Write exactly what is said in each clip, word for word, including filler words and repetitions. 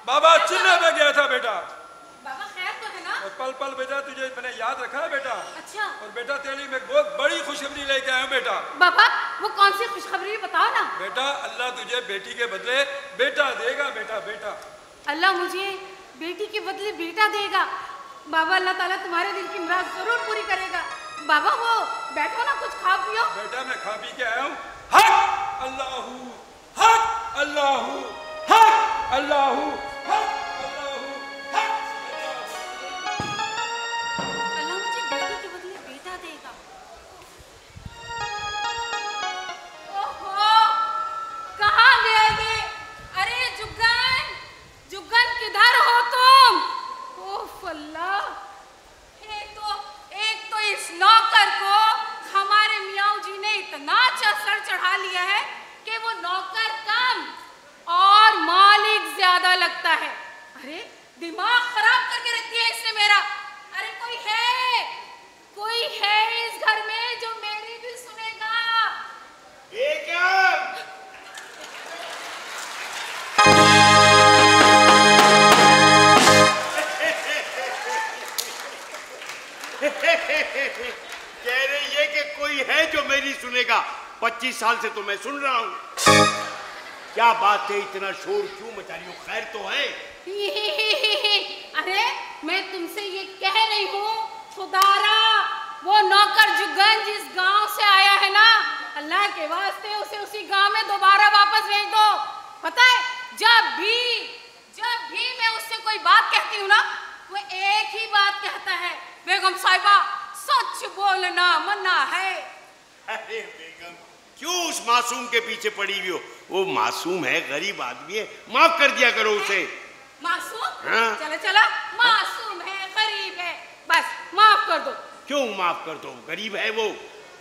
बाबा चिल्ले पे गया था बेटा। बाबा खैर तो है ना? और पल पल बेटा तुझे मैंने याद रखा है बेटा। अच्छा। और बेटा तेरे लिए मैं बहुत बड़ी खुशखबरी लेके आया हूँ बेटा। बाबा वो कौन सी खुशखबरी बताओ ना। बेटा अल्लाह तुझे बेटी के बदले बेटा देगा बेटा। बेटा अल्लाह मुझे बेटी के बदले बेटा देगा। बाबा अल्लाह ताला तुम्हारे दिल की मुराद जरूर पूरी करेगा। बाबा वो बैठो ना, कुछ खा पियो। बेटा मैं खा पी के आया हूँ। हक अल्लाहू हक अल्लाहू हक अल्लाहू हक अल्लाहू हक अल्लाह मुझे बेटी के बदले बेटा देगा। ओहो कहाँ गया ये? अरे जुग्गन, जुग्गन किधर हो तुम? ओह अल्लाह, एक तो एक तो इस नौकर को हमारे मियाँ जी ने इतना सर चढ़ा लिया है कि वो नौकर कम और मालिक ज्यादा लगता है। अरे दिमाग खराब करके रखती है इसने मेरा। अरे कोई है, कोई है इस घर में जो मेरी भी सुनेगा? ये क्या? कह रही है कि कोई है जो मेरी सुनेगा। पच्चीस साल से तो मैं सुन रहा हूं। क्या बात है, इतना शोर क्यों मचा रही हो? खैर तो है? अरे मैं तुमसे ये कह रही हूँ खुदारा, वो नौकर जुग्गन जिस गांव से आया है ना, अल्लाह के वास्ते उसे उसी गांव में दोबारा वापस भेज दो। पता है जब भी जब भी मैं उससे कोई बात कहती हूँ ना, वो एक ही बात कहता है, बेगम साहिबा सच बोलना मना है। अरे बेगम क्यों उस मासूम के पीछे पड़ी हुई हो? वो मासूम है, गरीब आदमी है, माफ कर दिया करो उसे। मासूम? हाँ? चलो चलो, मासूम है, गरीब है, बस माफ कर दो। क्यों माफ कर दो? गरीब है वो।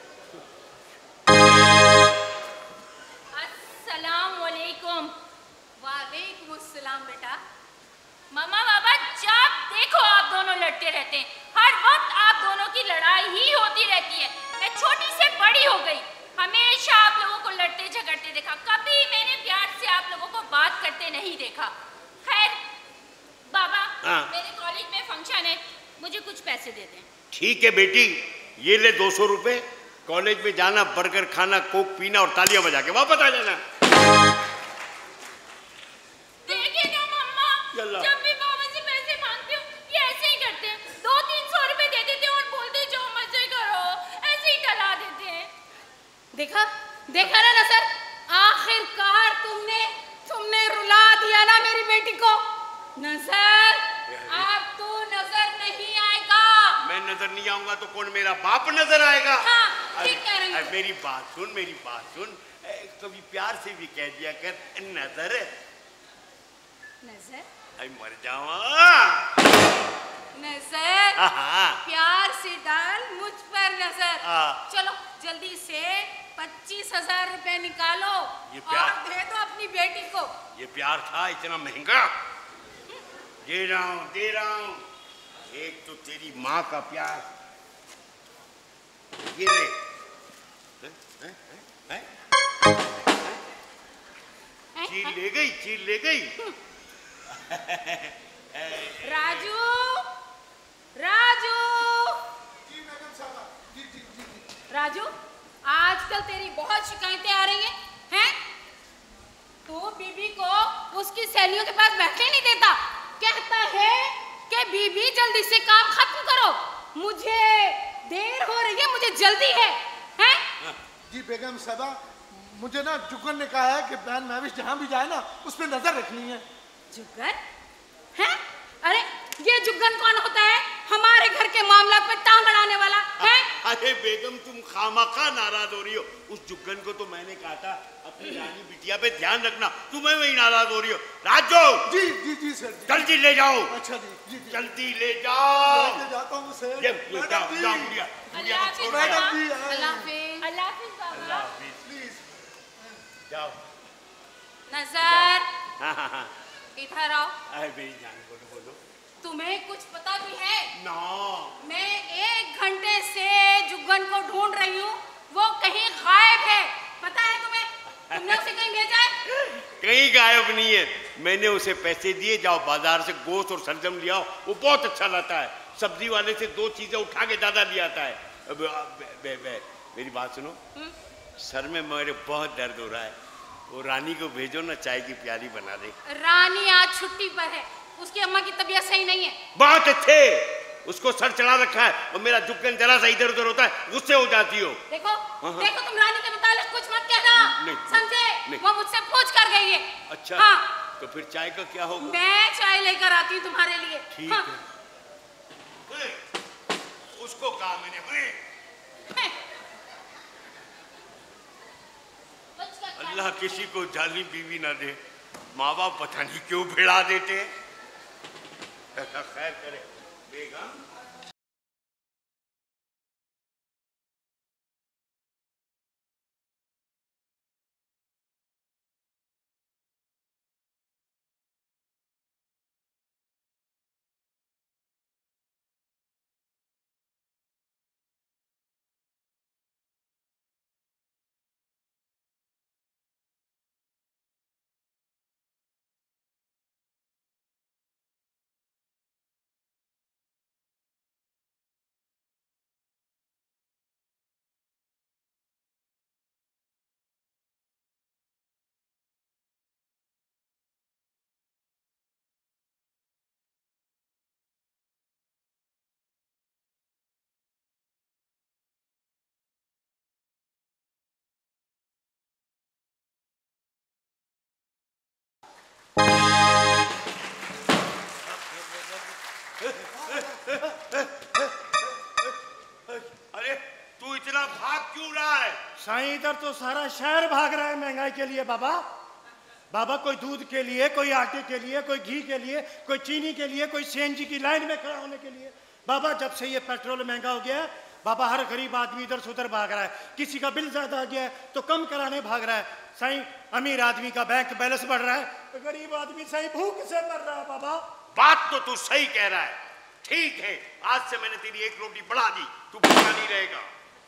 अस्सलाम वालेकुम। वालेकुम अस्सलाम बेटा। मम्मा बाबा जब देखो आप दोनों लड़ते रहते हैं, हर वक्त आप दोनों की लड़ाई ही होती रहती है। मैं छोटी से बड़ी हो गई, हमेशा आप लोगों को लड़ते झगड़ते देखा, कभी मैंने प्यार से आप लोगों को बात करते नहीं देखा। खैर बाबा, हाँ। मेरे कॉलेज में फंक्शन है, मुझे कुछ पैसे दे दें। ठीक है बेटी, ये ले दो सौ रुपए। कॉलेज में जाना, बर्गर खाना, कोक पीना और तालियां बजा के वापस आ जाना। देखिए ना मम्मा, जब भी बाबा से पैसे मांगती हूँ ये ऐसे ही करते हैं, दो तीन सौ रुपए दे देते हैं और बोलते जो मजे करो, ऐसे ही टला देते हैं। देखा देखा ना नजर, आखिरकार तुमने तुमने रुला दिया ना मेरी बेटी को। नजर अब तू नजर नहीं आएगा। मैं नजर नहीं आऊंगा तो कौन मेरा बाप नजर आएगा? हाँ, ठीक कह रही हूँ। मेरी बात सुन, मेरी बात सुन, कभी प्यार से भी कह दिया कर नजर। नजर आई मर जावा। नजर हाँ। प्यार से डाल मुझ पर नजर। हाँ। चलो जल्दी से पच्चीस हजार रुपए निकालो ये प्यार- और दे दो अपनी बेटी को। ये प्यार था इतना महंगा? दे रहा हूं, दे रहा हूं। एक तो तेरी माँ का प्यार, ये ले। हैं? हैं? हैं? हैं? चील ले गई, चील ले गई। राजू, राजू, राजू, आजकल तेरी बहुत शिकायतें आ रही हैं, हैं? तू बीबी को उसकी सहेलियों के पास बैठने नहीं देता, कहता है कि बीबी जल्दी से काम खत्म करो, मुझे देर हो रही है, मुझे जल्दी है, हैं? जी बेगम साहबा, मुझे ना जुगन ने कहा है कि बहन महविश जहाँ भी जाए ना उस पर नजर रखनी है। जुगन? हैं? अरे ये जुगन कौन होता है? हमारे घर के मामला पे टांग अड़ाने वाला है? अरे बेगम तुम खामखा नाराज हो रही हो। उस जुग्गन को तो मैंने कहा था अपनी रानी बिटिया पे ध्यान रखना, तुम्हें वही नाराज हो रही हो। राजू जी जी जी सर जी। जल्दी ले जाओ। अच्छा जी जी जी। जल्दी ले जाओ। लेके जाता हूँ सर। ये ये जाओ जाओ गुड़िया, गुड़िया को छोड़ के मैडम जाओ। जी अल्लाह हाफिज। अल्लाह हाफिज बाबा। अल्लाह हाफिज। प्लीज जाओ। नजर हाँ हाँ हाँ। इधर आओ। अरे मेरी जान बोलो बोलो। तुम्हें कुछ पता भी है? ना। मैं एक घंटे से जुगन को ढूंढ रही हूँ, वो कहीं गायब है। पता है तुम्हें? तुमने उसे कहीं भेजा है? कहीं गायब नहीं है, मैंने उसे पैसे दिए, जाओ बाजार से गोश्त और सरजम ले आओ, वो बहुत अच्छा लगता है। सब्जी वाले से दो चीजें उठा के दादा ले आता है। बे, बे, बे, मेरी बात सुनो, सर में मेरे बहुत दर्द हो रहा है, वो रानी को भेजो ना, चाय की प्याली बना दे। रानी आज छुट्टी पर है, उसकी अम्मा की तबीयत सही नहीं है। बहुत अच्छे, उसको सर चढ़ा रखा है और मेरा जुक्कन जरा सा इधर उधर होता है, गुस्से हो जाती हो। देखो देखो तुम रानी के मुतालिक कुछ मत कहना, समझे? वो मुझसे पूछ कर गई है। अच्छा हाँ। तो फिर चाय का क्या होगा? मैं चाय लेकर आती हूँ तुम्हारे लिए। ठीक हाँ। है। उसको कहा मैंने, अल्लाह किसी को जाली बीवी ना दे, माँ बाप पता नहीं क्यों भिड़ा देते हैं। खैर करे बेगम। अरे तू इतना भाग क्यों रहा है? साईं इधर तो सारा शहर भाग रहा है महंगाई के लिए बाबा। बाबा कोई दूध के लिए, कोई आटे के लिए, कोई घी के लिए, कोई चीनी के लिए, कोई सीएनजी की लाइन में खड़ा होने के लिए। बाबा जब से ये पेट्रोल महंगा हो गया है बाबा, हर गरीब आदमी इधर से उधर भाग रहा है। किसी का बिल ज्यादा आ गया है तो कम कराने भाग रहा है। साईं अमीर आदमी का बैंक बैलेंस बढ़ रहा है तो गरीब आदमी साईं भूख से मर रहा है बाबा। बात तो तू सही कह रहा है। ठीक है, आज से मैंने तेरी एक रोटी बढ़ा दी, तू भूखा नहीं रहेगा।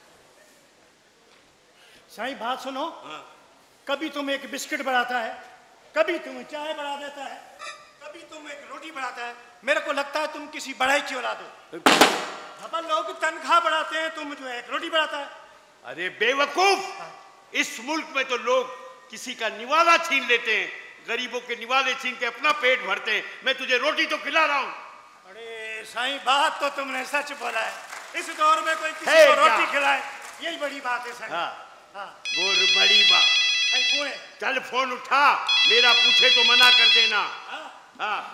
साईं बात सुनो, हाँ। कभी तुम एक बिस्किट बढ़ाता है, कभी तुम चाय बढ़ा देता है, कभी तुम एक रोटी बढ़ाता है। मेरे को लगता है तुम किसी बढ़ाई की औलाद हो। अपन लोग तनख्वाह बढ़ाते हैं, तुम जो है एक रोटी बढ़ाता है। अरे बेवकूफ, इस मुल्क में तो लोग किसी का निवाला छीन लेते हैं, गरीबों के निवाले छीन के अपना पेट भरते हैं। मैं तुझे रोटी तो खिला रहा हूँ। अरे साईं बात तो तुमने सच बोला है। इस दौर में कोई किसी को रोटी खिलाए यही बड़ी बात है साईं। हाँ। हाँ। वो बड़ी बात। साईं चल फोन उठा, मेरा पूछे तो मना कर देना। हाँ।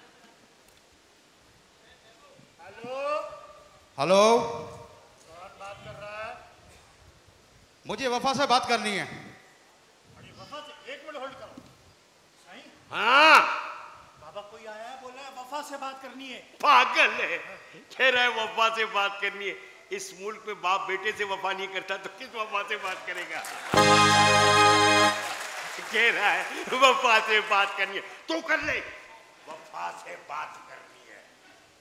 हेलो हेलो, कौन बात कर रहा है? मुझे वफा से बात करनी है। अरे वफा से एक मिनट होल्ड करो। साईं हाँ बाबा कोई आया है, बोला है वफा से बात करनी है। पागल है, कह रहा है वफा से बात करनी है। इस मुल्क में बाप बेटे से वफा नहीं करता तो किस वफा से बात करेगा? कह रहा है वफा से बात करनी है, तू कर ले। वफा से बात करनी है।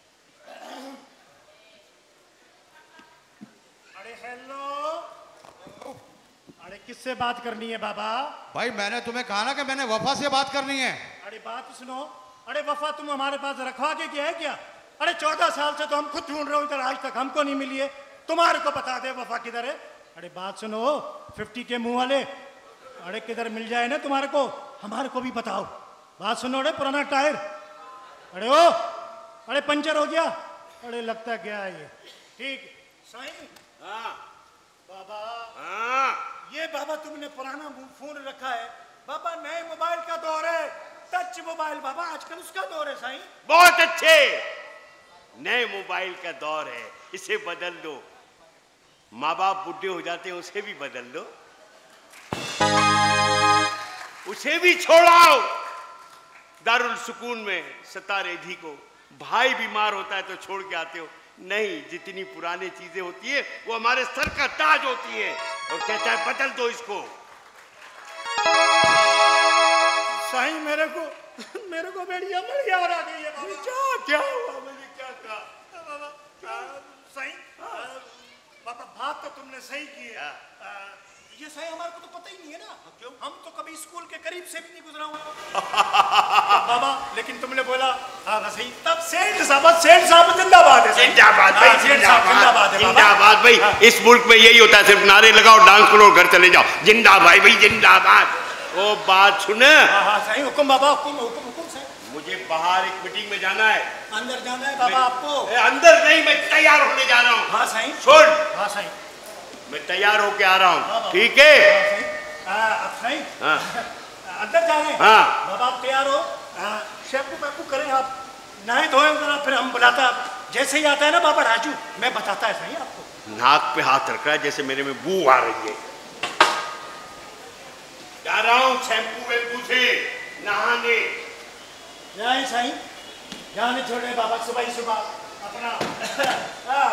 अरे हेलो, अरे किससे बात करनी है बाबा? भाई मैंने तुम्हें कहा ना कि मैंने वफा से बात करनी है। अरे बात सुनो, अरे वफा तुम हमारे पास रखवा के क्या है क्या? अरे चौदह साल से तो हम खुद ढूंढ रहे हो इधर, आज तक हमको नहीं मिली है। तुम्हारे को बता दे वफा किधर है। अरे बात सुनो, फिफ्टी के मुंह वाले, अरे किधर मिल जाए ना तुम्हारे को, हमारे को भी बताओ। बात सुनो, अरे पुराना टायर, अरे ओ, अरे पंचर हो गया, अरे लगता क्या है ये। ठीक साईं। हाँ बाबा। हाँ। ये बाबा तुमने पुराना फोन रखा है बाबा, नए मोबाइल का दौर है, टच मोबाइल बाबा, आजकल उसका दौर है साईं। बहुत अच्छे, नए मोबाइल का दौर है, इसे बदल दो। माँ बाप बुढ़े हो जाते हैं, उसे भी बदल दो, उसे भी छोड़ाओ। दारुल सुकून में सतारे धी को, भाई बीमार होता है तो छोड़ के आते हो। नहीं, जितनी पुरानी चीजें होती है वो हमारे सर का ताज होती है। और कहता है बदल दो इसको। साईं मेरे को मेरे को मेरी अमल याद आ गई है बाबा। क्या क्या हुआ? मैंने क्या कहा? बाबा साईं, बाबा बात तो तुमने सही की है। ये सही हमारे को तो पता ही नहीं है ना। क्यों? हम तो कभी स्कूल के करीब से भी नहीं गुजरा हुआ। लेकिन तुमने बोला हाँ बस सही, तब सेठ साहब सेठ साहब जिंदाबाद है। जिंदाबाद भाई, हाँ, सेठ साहब जिंदाबाद है बाबा। जिंदाबाद भाई। हाँ। इस मुल्क में यही होता है, सिर्फ नारे लगाओ, डांस करो, घर चले जाओ। जिंदाबाद भाई, जिंदाबाद। ओ बात सुन, हाँ हाँ सही, हुक्म बाबा, हुक्म हुक्म हुक्म सही। मुझे बाहर एक मीटिंग में जाना है। अंदर जाना है बाबा आपको? ए, अंदर नहीं, मैं तैयार होने जा रहा हूँ। हाँ सही। सुन, हाँ सही, मैं तैयार होके आ रहा हाँ, हूँ, बाबा। ठीक है? हाँ, सही। हाँ, अब सही। हाँ। अंदर जा रहे हैं? हाँ। बाबा आप तैयार हो? हाँ, शैम्पू पैम्पू करें आप, नहाए धोए जरा, फिर हम बुलाता। जैसे ही आता है ना बाबा राजू, मैं बताता है सही आपको। नाक पे हाथ रख रहा है जैसे मेरे में बू आ रही है। जा रहा हूँ शैम्पू वैम्पू से नहाने। जाए सही, जाने छोड़े बाबा, सुबह ही सुबह अपना हाँ।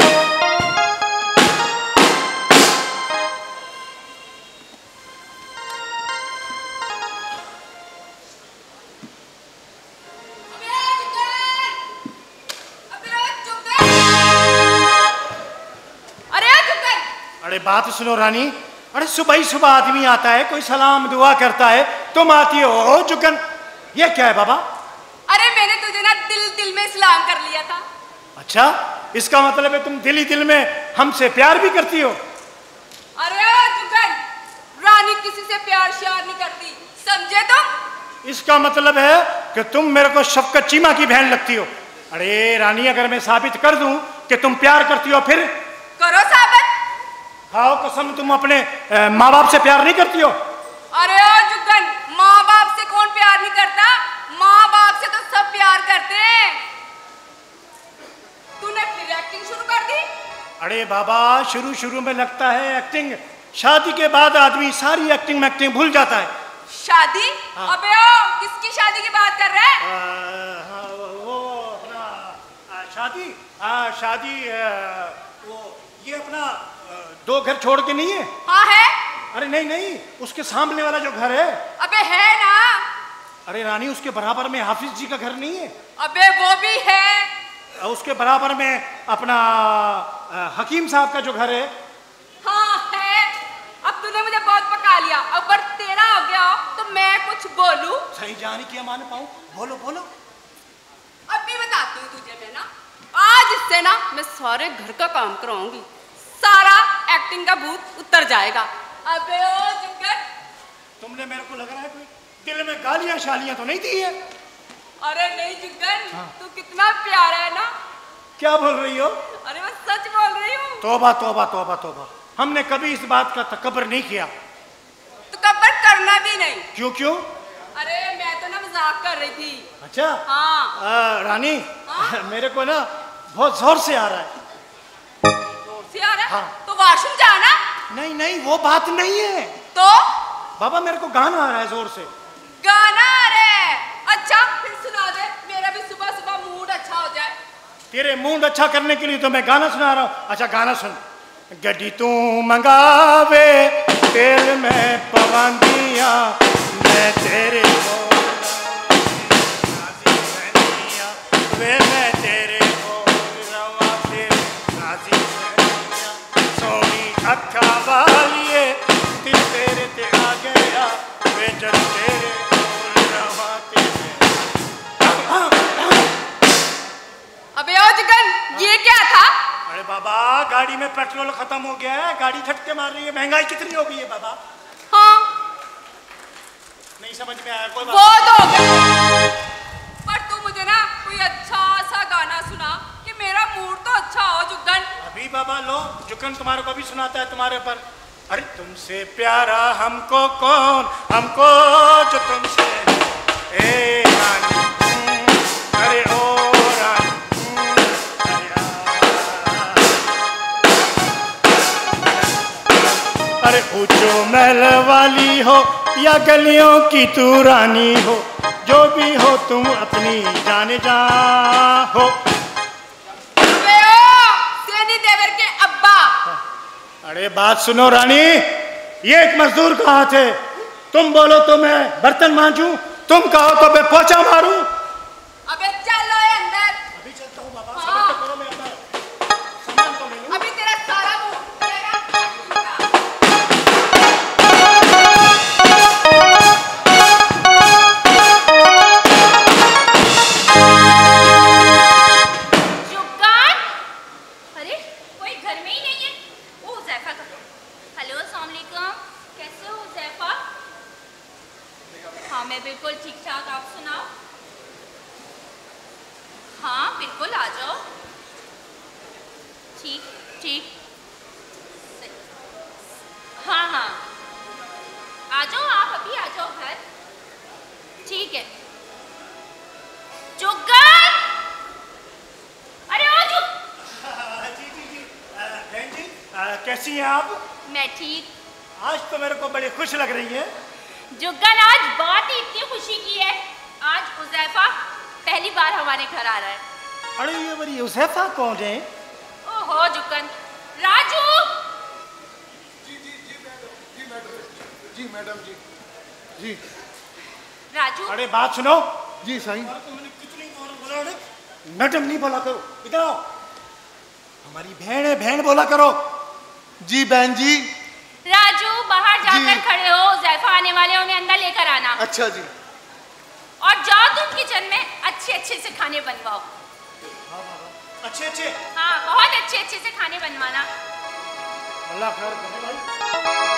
अरे बात सुनो रानी, अरे सुबह ही सुबह आदमी आता है, कोई सलाम दुआ करता है, तुम आती हो जुगन, ये क्या है बाबा? अरे मैंने तुझे ना दिल दिल में सलाम कर लिया था। अच्छा, इसका मतलब है तुम दिल ही दिल में हमसे प्यार भी करती हो? अरे जुगन, रानी किसी से प्यार श्यार नहीं करती, समझे तुम? इसका मतलब है कि तुम मेरे को शफकत चीमा की बहन लगती हो। अरे रानी, अगर मैं साबित कर दूं कि तुम प्यार करती हो, फिर करो साबित। खाओ कसम, तुम अपने माँ बाप से प्यार नहीं करती हो? अरे ओ जुगन, माँ बाप से कौन प्यार नहीं करता? माँ बाप से तो सब प्यार करते हैं। तूने फिर एक्टिंग शुरू कर दी? अरे बाबा, शुरू शुरू में लगता है एक्टिंग, शादी के बाद आदमी सारी एक्टिंग में एक्टिंग भूल जाता है। शादी? हाँ। अबे ओ, किसकी शादी की बात कर रहा है? आ, हाँ, वो अपना आ, शादी आ, शादी आ, वो ये अपना आ, दो घर छोड़ के नहीं है? हाँ है। अरे नहीं नहीं, उसके सामने वाला जो घर है। अबे है ना। अरे रानी, उसके बराबर में हाफिज जी का घर नहीं है? अबे वो भी है। उसके बराबर में अपना आ, हकीम साहब का जो घर है। हाँ है। अब तूने मुझे बहुत पका लिया, अगर तेरा हो गया हो तो मैं कुछ बोलूं? सही जाने की मान पाऊं, बोलो बोलो। अभी बताती हूँ तुझे मैं ना, आज इससे ना मैं सारे घर का काम कराऊंगी, सारा एक्टिंग का भूत उतर जाएगा। अबे ओ जुगन, तुमने मेरे को लग रहा है कोई दिल में गालियां शालियां तो नहीं दी है? अरे नहीं जुगन, हाँ। तू कितना प्यारा है ना। क्या बोल रही हो? अरे मैं सच बोल रही हूँ। तौबा तौबा तौबा तौबा, हमने कभी इस बात का तकब्बर नहीं किया। तकब्बर करना भी नहीं। क्यों क्यों? अरे मैं तो ना मजाक कर रही थी। अच्छा हाँ। आ, रानी, हाँ? मेरे को ना बहुत जोर से आ रहा है। जोर से आ रहा है? हाँ। तो वॉशरूम जाना। नहीं नहीं, वो बात नहीं है। तो बाबा, मेरे को गाना आ रहा है जोर से। गाना आ रहा है? अच्छा फिर सुना दे, मेरा भी सुबह सुबह मूड अच्छा हो जाए। तेरे मूड अच्छा करने के लिए तो मैं गाना सुना रहा हूँ। अच्छा गाना सुन। गड्डी तू मंगावे तेल में पवांदिया, मैं तेरे को राजी रहनिया, वे मैं तेरे को रवा के राजी रहनिया, सोनी अखा वालिए दिल तेरे ते आ गया, वे जब तेरे को रवा के। अबे ओ जुगन, ये क्या था? अरे बाबा, गाड़ी में पेट्रोल खत्म हो गया है, गाड़ी झटके मार रही है, महंगाई कितनी हो गई है बाबा। हाँ नहीं समझ में आया कोई बात। वो तो हो गया, पर तू मुझे ना कोई अच्छा सा गाना सुना कि मेरा मूड तो अच्छा हो जुगन। अभी बाबा लो, जुगन तुम्हारे को भी सुनाता है तुम्हारे पर। अरे तुमसे प्यारा हमको कौन, हमको जो तुमसे ए रानी, अरे ओ रानी, अरे ऊंचो महल वाली हो या गलियों की तू रानी हो, जो भी हो तुम अपनी जाने जा हो। अबे ओ सेनी देवर के अब्बा। अरे बात सुनो रानी, ये एक मजदूर का हाथ है, तुम बोलो तो मैं बर्तन मांजूं, तुम कहो तो मैं पोछा मारूं। अबे चलो ये अंदर। अभी चलता हूँ बाबा। हाँ। सब करो, मैं अंदर सामान तो ले लूं। अभी तेरा सारा मूड हाँ बिल्कुल आ जाओ। ठीक ठीक, हाँ हाँ आ जाओ, आप अभी आ जाओ घर। ठीक है। जुग्गन, अरे ओ जुग। जी जी जी बहन जी, आ, कैसी हैं आप? मैं ठीक। आज तो मेरे को बड़ी खुश लग रही है। जुग्गन, आज बात ही इतनी खुशी की है, आज उज़ैफा पहली बार हमारे घर आ रहा है। अरे ये बड़ी उज़ैफा कौन है? ओहो जुग्गन, राजू। जी जी जी मैडम, जी मैडम, जी मैडम जी जी। राजू, अरे बात सुनो। जी साईं। मैंने कितनी बार बोला रे, मैडम नहीं बोला करो, इधर आओ। हमारी बहन है, बहन बोला करो। जी बहन जी। राजू बाहर जाकर जी। खड़े हो, उज़ैफा आने वाले, उन्हें अंदर लेकर आना। अच्छा जी। और जाओ तुम किचन में अच्छे अच्छे से खाने बनवाओ। अच्छे अच्छे। हाँ बहुत अच्छे अच्छे से खाने बनवाना। अल्लाह खैर करे भाई।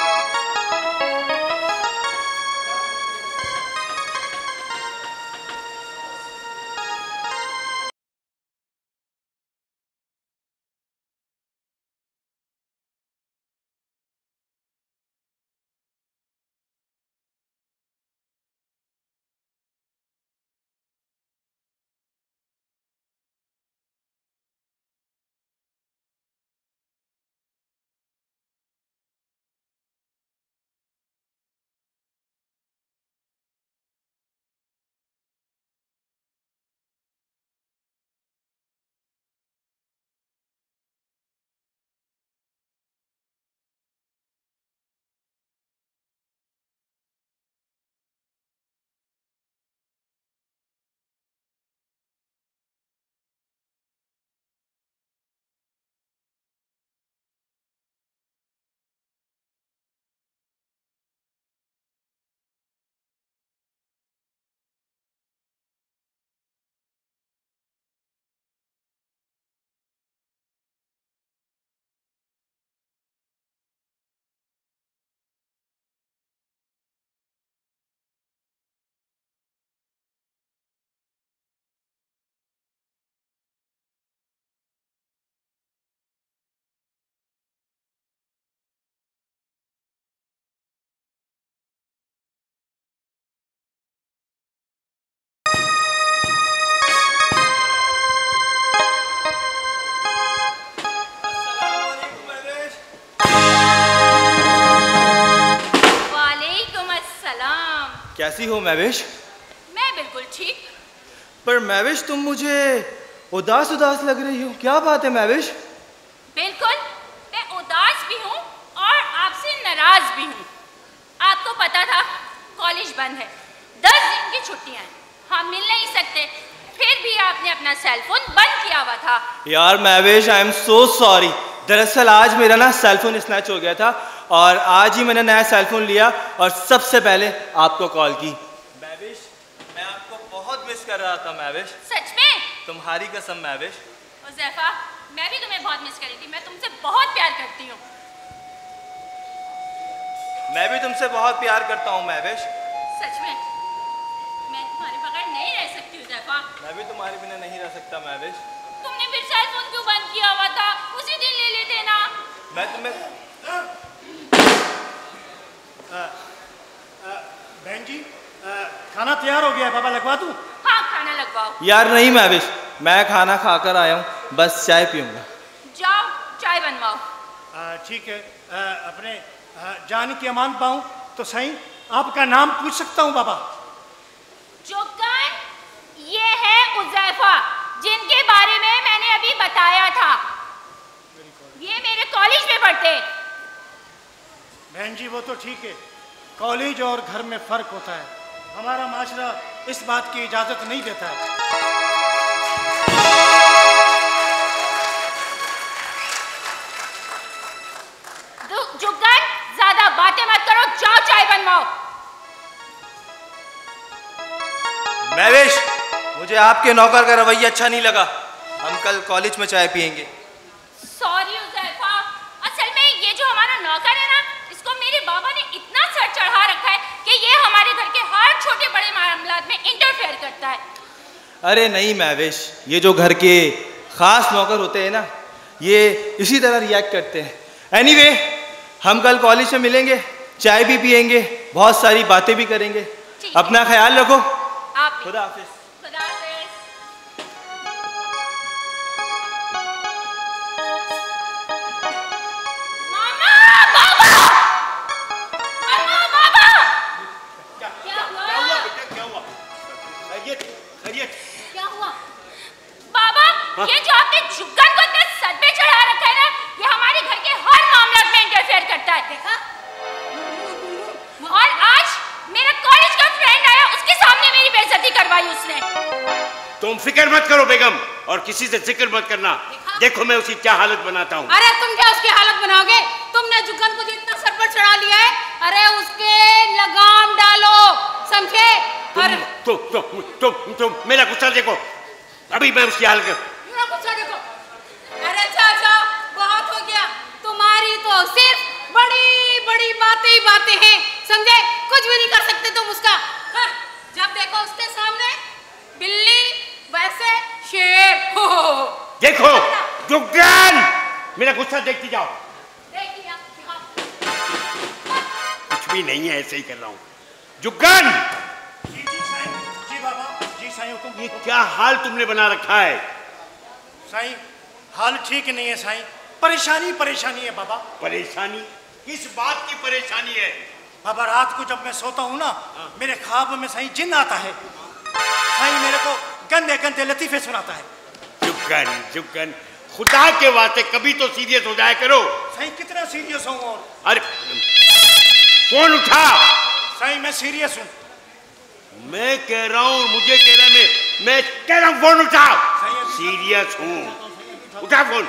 कैसी हो महविश? मैं बिल्कुल ठीक। पर महविश तुम मुझे उदास उदास लग रही हो, क्या बात है महविश? बिल्कुल, मैं उदास भी हूँ और आपसे नाराज भी हूँ। आपको पता था कॉलेज बंद है, दस दिन की छुट्टियां हैं, हम मिल नहीं सकते, फिर भी आपने अपना सेल फोन बंद किया हुआ था। यार Mahvish, I am so sorry. दरअसल आज मेरा ना सेल फोन स्नैच हो गया था और आज ही मैंने नया सेल फोन लिया और सबसे पहले आपको कॉल की। महविश, मैं आपको बहुत मिस कर रहा था महविश। सच में? तुम्हारी कसम महविश। उज़ैफा, मैं भी तुम्हें बहुत मिस कर रही थी, मैं तुमसे बहुत प्यार करती हूँ। मैं भी तुमसे बहुत प्यार करता हूँ महविश। सच में? मैं तुम्हारे बगैर नहीं रह सकती उज़ैफा। मैं भी तुम्हारे बिना नहीं रह सकता महविश। तुमने फिर सेल फोन क्यों बंद किया हुआ था? उसी दिन ले लेते ना। मैं तुम्हें बहन जी, आ, खाना तैयार हो गया है, पापा लगवा दूं? हाँ, खाना लगवाओ। यार नहीं महविश, मैं खाना खाकर आया हूँ, बस चाय पीऊंगा। जाओ चाय बनवाओ। आ, ठीक है। आ, अपने आ, जान की अमान पाऊं तो सही, आपका नाम पूछ सकता हूँ पापा? जोगन, ये है उज़ैफा जिनके बारे में मैंने अभी बताया था। ये मेरे कॉलेज में पढ़ते। बहन जी वो तो ठीक है, कॉलेज और घर में फर्क होता है, हमारा माशरा इस बात की इजाजत नहीं देता है। जुगन, ज्यादा बातें मत करो, जाओ चाय बनवाओ। महविश, मुझे आपके नौकर का रवैया अच्छा नहीं लगा, हम कल कॉलेज में चाय पियेंगे। सॉरी उज़ैफा, असल में ये जो हमारा नौकर है ना, इसको मेरे बाबा ने इतना सर चढ़ा रखा है कि ये हमारे घर के हर छोटे बड़े मामलात में इंटरफेयर करता है। अरे नहीं महवेश, ये जो घर के खास नौकर होते हैं ना, ये इसी तरह रिएक्ट करते हैं। एनीवे, हम कल कॉलेज में मिलेंगे, चाय भी पियेंगे, बहुत सारी बातें भी करेंगे। अपना ख्याल रखो। आप खुदा हाफिज। खुदा हाफिज। मामा, बाबा, मामा, बाबा। क्या क्या हुआ? क्या हुआ बेटा, क्या हुआ? खैरियत, खैरियत। क्या हुआ? बाबा, ये जो आपने जुग्गन को इतने सर पे चढ़ा रखा है ना, ये हमारे घर के हर मामले में इंटरफेयर करता है। देखा? और आज मेरा कॉलेज का फ्रेंड आया, उसके सामने मेरी बेइज्जती करवाई उसने। तुम फिक्र मत करो बेगम, और किसी से जिक्र मत करना। देखो मैं उसकी क्या हालत बनाता हूँ। अरे तुम क्या उसकी हालत बनाओगे? तुमने जुग्गन को जितना सर पर चढ़ा लिया है, अरे उसके लगाम डालो, समझे? तुम तुम तुम तुम तुम मेरा गुस्सा देखो, अभी मैं उसकी हालत कर... मेरा गुस्सा देखो। अरे चाचा, बहुत हो गया, तुम्हारी तो सिर्फ बड़ी बड़ी बातें ही बातें हैं, समझे? कुछ भी नहीं कर सकते तुम उसका। हाँ, जब देखो उसके सामने बिल्ली, वैसे शेर। हो, हो, हो। देखो जुग्गन, मेरा गुस्सा देखती जाओ। देख लिया, हाँ। कुछ भी नहीं है, ऐसे ही कर रहा हूँ। जुग्गन, जी जी साईं, जी बाबा, जी साईं हुकुम। ये क्या हाल तुमने बना रखा है? साईं, हाल ठीक नहीं है साईं, परेशानी परेशानी है बाबा। परेशानी? किस बात की परेशानी है? बाबा, रात को जब मैं सोता हूँ ना, मेरे ख्वाब में साईं जिन आता है, साईं मेरे को गंदे गंदे लतीफे सुनाता है। जुग्गन, जुग्गन, खुदा के वास्ते कभी तो सीरियस हो जाया करो। साईं कितना सीरियस हूँ? और अरे फोन उठा। साईं मैं सीरियस हूँ। मैं कह रहा हूँ, मुझे कह रहा मैं मैं कह रहा हूँ फोन उठा। सीरियस हूँ, उठा फोन।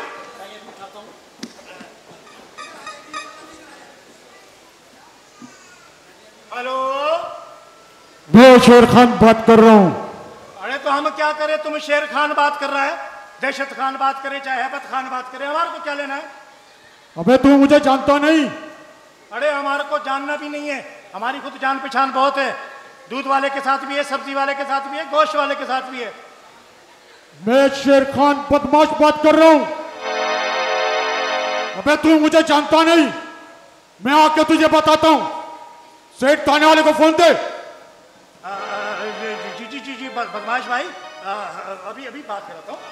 हेलो, मैं शेर खान बात कर रहा हूँ। अरे तो हम क्या करें, तुम शेर खान बात कर रहा है, दहशत खान बात करे, चाहे हैबत खान बात करे, हमारे को क्या लेना है? अबे तू मुझे जानता नहीं? अरे हमारे को जानना भी नहीं है, हमारी खुद जान पहचान बहुत है। दूध वाले के साथ भी है, सब्जी वाले के साथ भी है, गोश्त वाले के साथ भी है। मैं शेर खान बदमाश बात कर रहा हूँ। अबे तू मुझे जानता नहीं? मैं आके तुझे बताता हूँ। सेठ थाने वाले को फोन दे। आ, जी जी जी जी बदमाश भाई, आ, अभी अभी बात करता हूँ।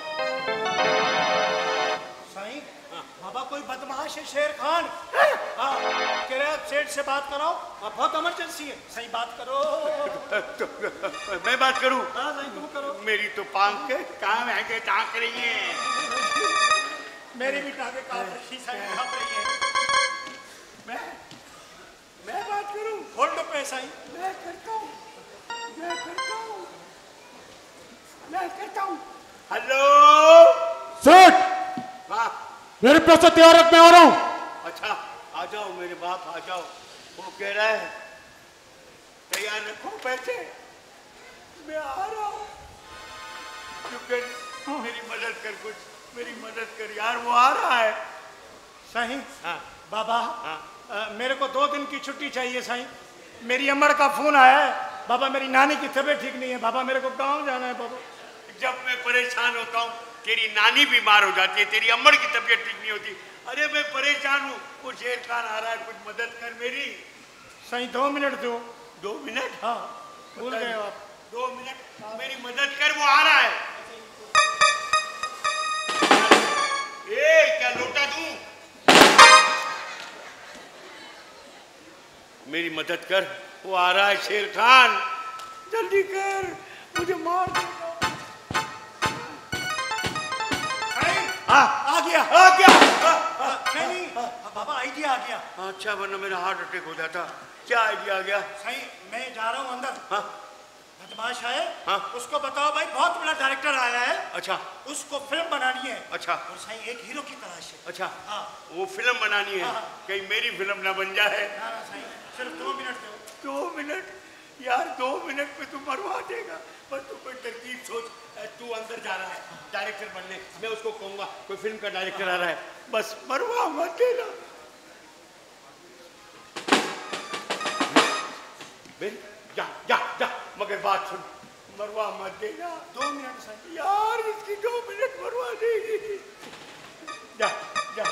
साईं, बाबा कोई बदमाश है शेर खान, कह रहे सेठ से बात कराओ, बहुत इमरजेंसी है। सही बात करो। तो, मैं बात करूं? हाँ साईं तुम करो। मेरी तो पांख के काम है के टाँक रही है। मेरी भी टाँगे कांप रही साईं, कांप रही है। मैं मैं बात करूं? होल्ड पे साईं। मैं करता हूं, मैं करता हूं, मैं करता हूं। हेलो सेठ, हाँ मेरे पैसे तैयार रख, मैं आ रहा हूँ। अच्छा आ जाओ मेरे बाप, आ जाओ। वो कह रहा है तैयार रखो पैसे, मैं आ रहा हूँ। क्योंकि मेरी मदद कर, कुछ मेरी मदद कर यार, वो आ रहा है। साईं, हाँ बाबा, हाँ आ, मेरे को दो दिन की छुट्टी चाहिए साईं। मेरी अम्मड़ का फोन आया है, बाबा मेरी नानी की तबीयत ठीक नहीं है, बाबा मेरे को गांव जाना है। बाबा जब मैं परेशान होता हूँ, तेरी नानी बीमार हो जाती है, तेरी अम्मड़ की तबीयत ठीक नहीं होती, अरे मैं परेशान हूँ, वो शेर खान आ रहा है, कुछ मदद कर मेरी। साईं दो मिनट दो। दो मिनट? हाँ भूल गए आप। दो मिनट मेरी मदद कर, वो आ रहा है। ए, क्या लोटा दूं? मेरी मदद कर, वो आ रहा है शेर खान, जल्दी कर, मुझे मार देगा। आ, आ गया आ गया। आ, आ, नहीं नहीं बाबा, आइडिया आ गया। अच्छा, वरना मेरा हार्ट अटैक हो जाता। क्या आइडिया आ गया? साईं मैं जा रहा हूँ अंदर। हाँ बदमाश है, हाँ उसको बताओ भाई बहुत बड़ा डायरेक्टर आया है, अच्छा उसको फिल्म बनानी है। अच्छा और साईं एक हीरो की तलाश है। अच्छा हाँ वो फिल्म बनानी है, हाँ, हाँ। कहीं मेरी फिल्म ना बन जाए। ना ना साईं, सिर्फ दो मिनट दो। दो मिनट यार, दो मिनट में तू मरवा देगा। बस तू कोई तरकीब सोच। तू अंदर जा रहा है डायरेक्टर बनने, मैं उसको कहूंगा कोई फिल्म का डायरेक्टर आ रहा है, बस मरवा मत देना। जा जा जा, मगर बात सुन, मरवा मत देना। दो मिनट सर। यार इसकी दो मिनट मरवा देगी। जा जा।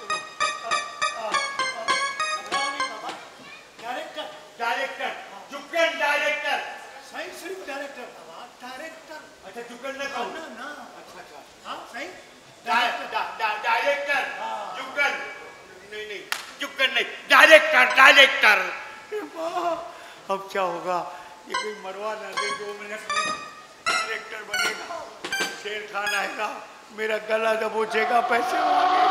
Director director Jugan director. सही सिर्फ डायरेक्टर डायरेक्टर। अच्छा जुगन ना कहो ना ना। अच्छा अच्छा हाँ सही डायरेक्टर जुगन नहीं नहीं जुगन नहीं डायरेक्टर डायरेक्टर। अब क्या होगा ये कोई मरवा ना दे दो मिनट में डायरेक्टर बनेगा। शेर खान आएगा मेरा गला दबोचेगा पैसे मांगेगा।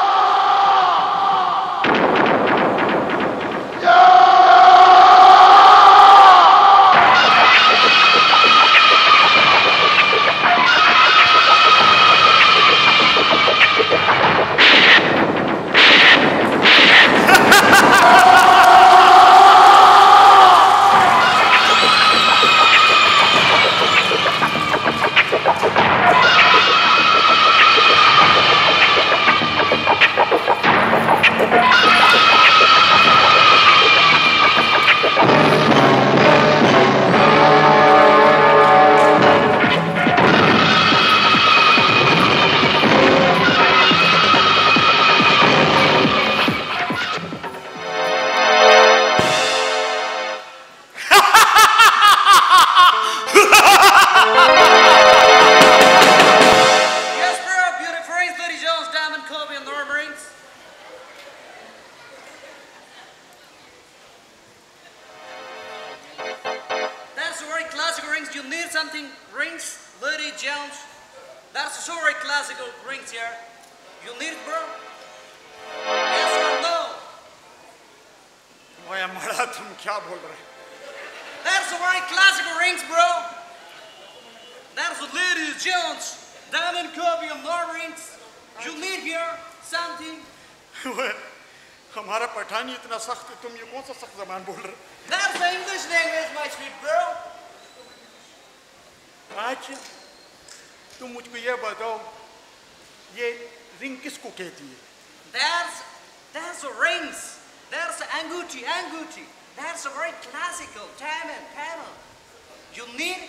हमारा पठानी इतना सख्त है, तुम ये कौन सा सख्त जबान बोल रहे हो? That's the English language, my sweet girl. अच्छा, तुम मुझको ये बताओ, ये रिंग किसको कहती है? That's that's the rings. That's the anguti, anguti. That's a very classical Tamil, Tamil. You need.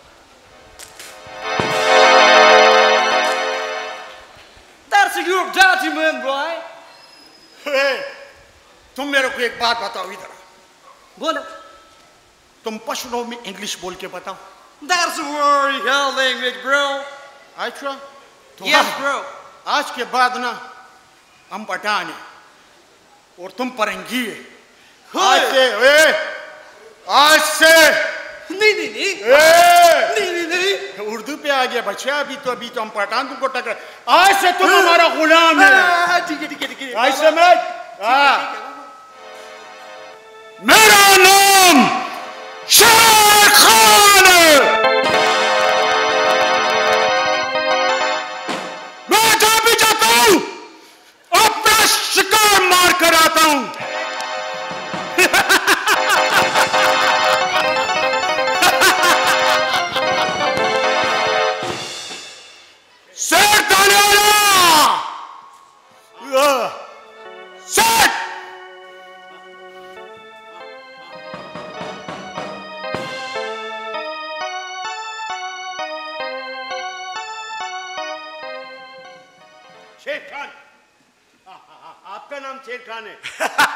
That's a your dirty man, boy. Hey, तुम मेरे को एक बात बताओ इधर। बोलो। तुम पशुओं में इंग्लिश बोल के बताओ। That's a very hell language, bro. अच्छा? Yes, bro. आज के बाद ना हम पठान हैं और तुम परंगी है। आज से, ए, आज से। नहीं नहीं नहीं। ए, नहीं नहीं नहीं। उर्दू पे आ गया बच्चा, अभी तो अभी तो हम पठान तुमको टकर। आज से तुम हमारा गुलाम है। ठीक है ठीक है ठीक है। आज से मैं, हाँ। मेरा नाम शेर खान है। मैं जहाँ भी जाता हूँ अपना शिकार मार कर आता हूँ। शेर खाने वाला शेर। शेर खान, आपका नाम शेर खान है?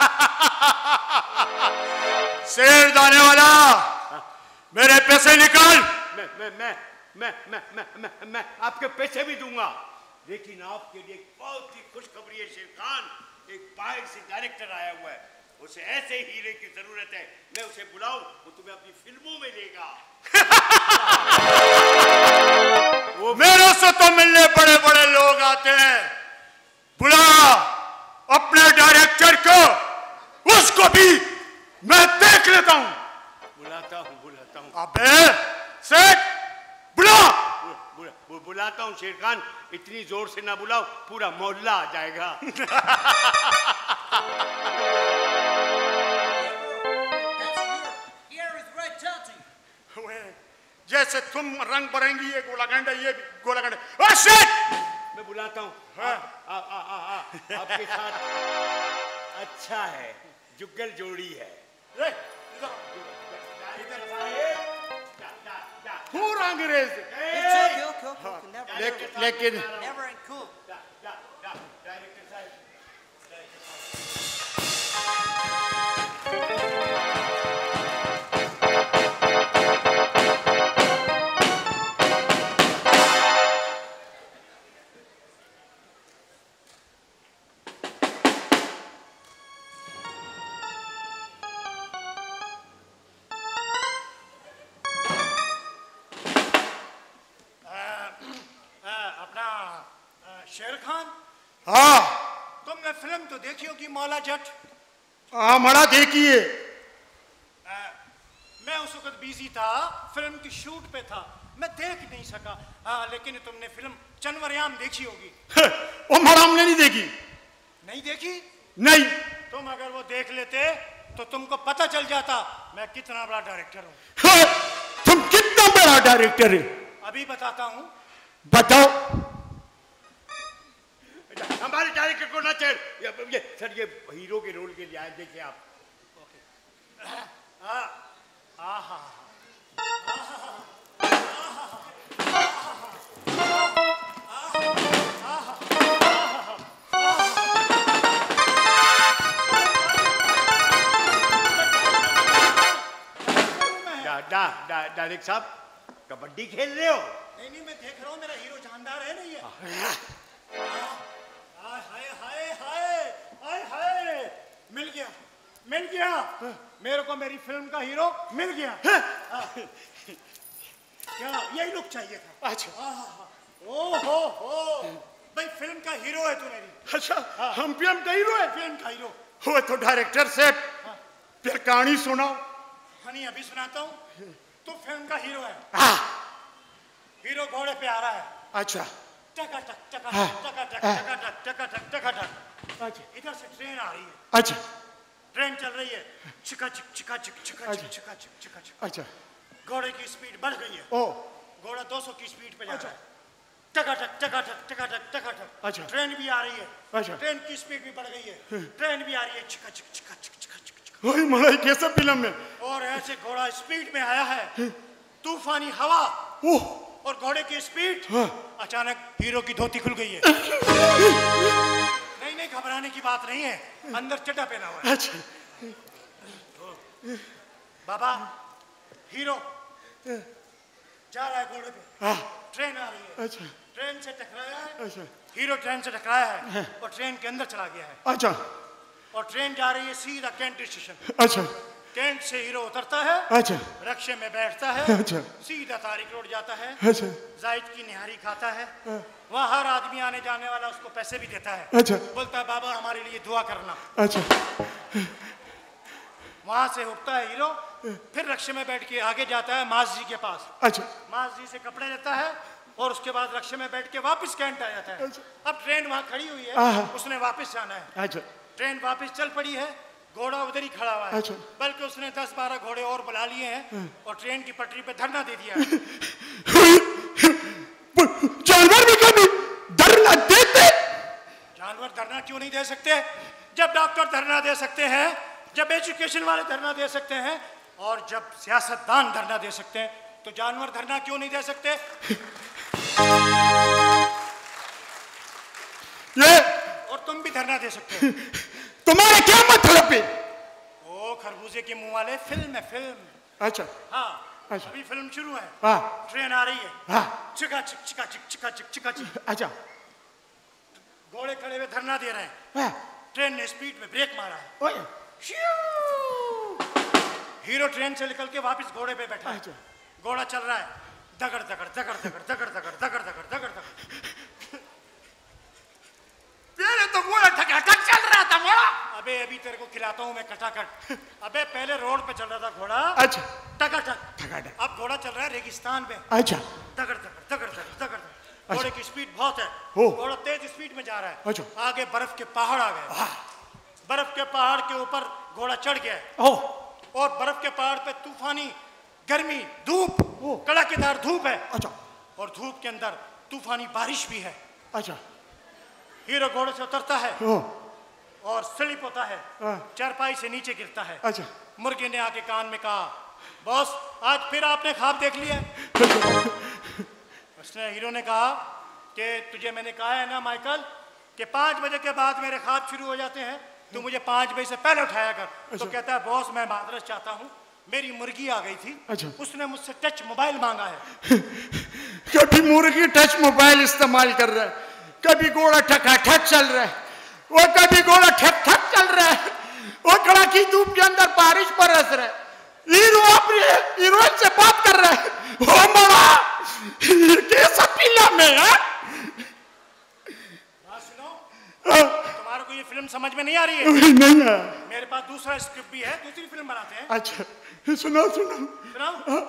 शेर दाने वाला, मेरे पैसे निकाल। मैं मैं मैं मैं मैं मैं मैं मैं आपके पैसे भी दूंगा, लेकिन आपके लिए एक बहुत ही खुशखबरी है शेर खान। एक बाहर से डायरेक्टर आया हुआ है, उसे ऐसे हीरे की जरूरत है। मैं उसे बुलाऊं, वो तुम्हें अपनी फिल्मों में लेगा। वो मेरे से तो मिलने बड़े बड़े लोग आते हैं। बुला अपने डायरेक्टर को, उसको भी मैं देख लेता हूं। बुलाता हूं बुलाता हूं। अबे सेठ, बुला। बुला, बुला बुलाता हूं शेर खान, इतनी जोर से ना बुलाओ, पूरा मोहल्ला आ जाएगा। जैसे तुम रंग बरंगी ये गोला गंडा, ये भी गोला गंडा। ओ शेठ, मैं बुलाता हूँ। हाँ। आ, आ, आ, आ, आपके साथ अच्छा है, जुगल जोड़ी है। पूरा अंग्रेज। It's okay, okay, okay, okay. Never, लेकिन लेकिन never and cool. शेर खान, हाँ तुमने फिल्म तो देखी होगी मौला जट। हाँ मड़ा देखिए। मैं उस वक्त बिजी था, फिल्म की शूट पे था, मैं देख नहीं सका। हाँ लेकिन तुमने फिल्म चनवरयाम देखी होगी। वो मड़ा हमने नहीं देखी। नहीं देखी? नहीं। तुम अगर वो देख लेते तो तुमको पता चल जाता मैं कितना बड़ा डायरेक्टर हूँ। तुम कितना बड़ा डायरेक्टर है? अभी बताता हूँ। बताओ। हमारे डायरेक्टर को ना चढ़। ये, ये सर ये हीरो के रोल के लिए आए, देखिए आप। हाँ हाँ डायरेक्टर साहब कबड्डी खेल रहे हो? नहीं नहीं मैं देख रहा हूँ, मेरा हीरो जानदार है नहीं है। हाय हाय हाय हाय हाय मिल गया मिल गया मेरे को, मेरी फिल्म का हीरो मिल गया। क्या यही लुक चाहिए था? अच्छा। ओ हो हो भाई फिल्म का हीरो है तू मेरी। अच्छा हम फिल्म का हीरो है? फिल्म का हीरो हो तो डायरेक्टर से फिर कहानी सुनाओ। कहानी अभी सुनाता हूँ। तू फिल्म का हीरो है। हाँ। हीरो घोड़े पे आ रहा है। अच्छा। टका टक टका हाँ। टका टक हाँ। टका टक टका टक टका टक। अच्छा। इधर से ट्रेन आ रही है। अच्छा। ट्रेन चल रही है, चिका चिक चिका चिक चिका चिक चिका चिक चिका चिक। अच्छा। घोड़े की स्पीड बढ़ गई है। ओ। घोड़ा दो सौ की स्पीड पे जा रहा है। टका टक टका टक टका टक टका टक। अच्छा। ट्रेन भी आ रही है। अच्छा। ट्रेन की स्पीड भी बढ़ गई है। ट्रेन भी आ रही है, चिका चिक चिका चिक चिका चिक। ओए मलाई कैसा फिल्म है? और ऐसे घोड़ा स्पीड में आया है, तूफानी हवा ओह और घोड़े की स्पीड। अचानक हीरो की धोती खुल गई है। नहीं नहीं घबराने की बात नहीं है, अंदर चड्डा पहना हुआ है। अच्छा। बाबा हीरो जा रहा है घोड़े पे। हाँ। ट्रेन आ रही है। अच्छा। ट्रेन से टकराया है। अच्छा। हीरो ट्रेन से टकराया है और ट्रेन के अंदर चला गया है। अच्छा। और ट्रेन जा रही है सीधा कैंट स्टेशन। अच्छा। कैंट से हीरो उतरता है। अच्छा। रक्शे में बैठता है। अच्छा। सीधा तारिक रोड जाता है। अच्छा। जायद की निहारी खाता है। वहाँ हर आदमी आने जाने वाला उसको पैसे भी देता है। अच्छा। बोलता है बाबा हमारे लिए दुआ करना। अच्छा। वहां से उठता है हीरो, फिर रक्शे में बैठ के आगे जाता है माज जी के पास। अच्छा। माज जी से कपड़े लेता है और उसके बाद रक्शे में बैठ के वापस कैंट आ जाता है। अब ट्रेन वहां खड़ी हुई है, उसने वापस जाना है। अच्छा। ट्रेन वापस चल पड़ी है, घोड़ा उधर ही खड़ा हुआ है। अच्छा। बल्कि उसने दस बारह घोड़े और बुला लिए हैं और ट्रेन की पटरी पे धरना दे दिया है। जानवर भी कभी धरना देते? जानवर धरना क्यों नहीं दे सकते? जब डॉक्टर धरना दे सकते हैं, जब एजुकेशन वाले धरना दे सकते हैं और जब सियासतदान धरना दे सकते हैं, तो जानवर धरना क्यों नहीं दे सकते? ये और तुम भी धरना दे सकते हो। तुम्हारे क्या मतलब है? ओ खरबूजे के मुंह वाले, फिल्म है फिल्म। अच्छा। हाँ। अच्छा। अभी फिल्म शुरू है। हाँ। ट्रेन आ रही है। हाँ। चिका चिक चिका चिक चिका चिक चिका चिक। अच्छा। घोड़े खड़े हुए धरना दे रहे हैं। हाँ। ट्रेन ने स्पीड में ब्रेक मारा है। ओए। हीरो ट्रेन से निकल के वापस घोड़े पे बैठा है। अच्छा। घोड़ा चल रहा है, दगड़ दगड़ दगड़ दगड़ दगड़ दगड़ दगड़ दगड़ दगड़ दगड़। पहले तो घोड़ा ठकाठक चल रहा था घोड़ा। अबे अभी तेरे को खिलाता हूँ मैं खटाखट। अबे पहले रोड पे चल रहा था घोड़ा। अच्छा। टकाटक। ठकाठक। अब घोड़ा चल रहा है रेगिस्तान में। अच्छा। दगड़ दगड़ दगड़ दगड़ दगड़ दगड़। घोड़े की स्पीड बहुत है। हो। घोड़ा तेज स्पीड में जा रहा है। अच्छा। आगे बर्फ के पहाड़ आ गए। बर्फ के पहाड़ के ऊपर घोड़ा चढ़ गया। और बर्फ के पहाड़ पे तूफानी गर्मी, धूप, कड़ाकेदार धूप है। अच्छा। और धूप के अंदर तूफानी बारिश भी है। अच्छा। हीरो घोड़े से उतरता है ओ। और स्लिप होता है, हाँ। चारपाई से नीचे गिरता है। अच्छा। मुर्गे ने आके कान में कहा, बॉस आज फिर आपने ख्वाब देख लिया। उसने हीरो ने कहा कि तुझे मैंने कहा है ना माइकल कि पाँच बजे के बाद मेरे ख्वाब शुरू हो जाते हैं, तू मुझे पाँच बजे से पहले उठाया कर। अच्छा। तो कहता है बॉस मैं माजरत चाहता हूँ, मेरी मुर्गी आ गई थी। अच्छा। उसने मुझसे टच मोबाइल मांगा है। कभी मुर्गी टच मोबाइल इस्तेमाल कर रहा है, कभी घोड़ा ठकाठक चल रहा है, वो कभी घोड़ा ठक ठक चल रहा है, वो कड़ाकी धूप के अंदर बारिश बरस रहा है, हीरो अपने हीरोइन से बात कर रहा है। वो बड़ा कैसा पीला में है। बात सुनो, तुम्हारे को ये फिल्म समझ में नहीं आ रही है? नहीं है। मेरे पास दूसरा स्क्रिप्ट भी है, दूसरी फिल्म बनाते हैं। अच्छा सुनो सुनो सुनो।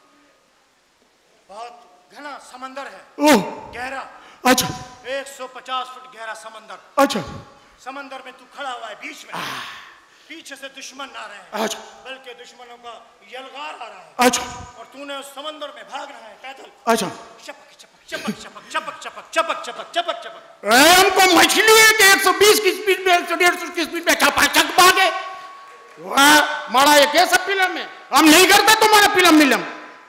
बहुत घना समंदर है, ओह गहरा। अच्छा। एक सौ पचास फुट गहरा समंदर। अच्छा। समंदर में तू खड़ा हुआ है बीच में, पीछे से दुश्मन आ रहे हैं। अच्छा। बल्कि दुश्मनों का यलगार आ रहा है। अच्छा। और तूने उस समंदर में भागना है पैदल। अच्छा। चपक चपक चपक चपक चपक चपक चपक चपक चपक चपक। हमको मछली है कि एक सौ बीस की स्पीड में, एक सौ डेढ़ सौ की स्पीड में चपाचक भागे। वाह माड़ा ये कैसा फिल्म है, हम नहीं करते तुम्हारा फिल्म मिलम।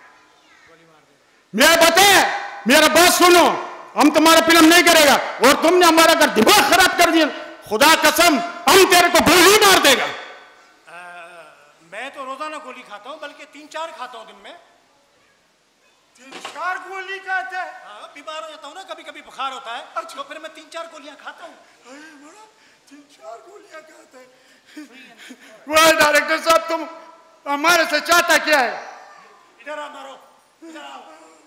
मेरा बताए मेरा बात सुनो, हम तुम्हारा फिल्म नहीं करेगा और तुमने हमारा अगर दिमाग खराब कर दिया, खुदा कसम हम तेरे को गोली मार देगा। मैं तो रोजाना गोली खाता हूँ, बल्कि तीन चार खाता हूँ दिन में। तीन चार गोली खाते हैं? हाँ, बीमार हो जाता हूँ ना, कभी कभी बुखार होता है। अच्छा। तो फिर मैं तीन चार गोलियां खाता हूँ। तीन चार गोलियां खाते हैं। वाह डायरेक्टर साहब तुम हमारे से चाहता क्या है? इधर आ मारो, इधर आओ।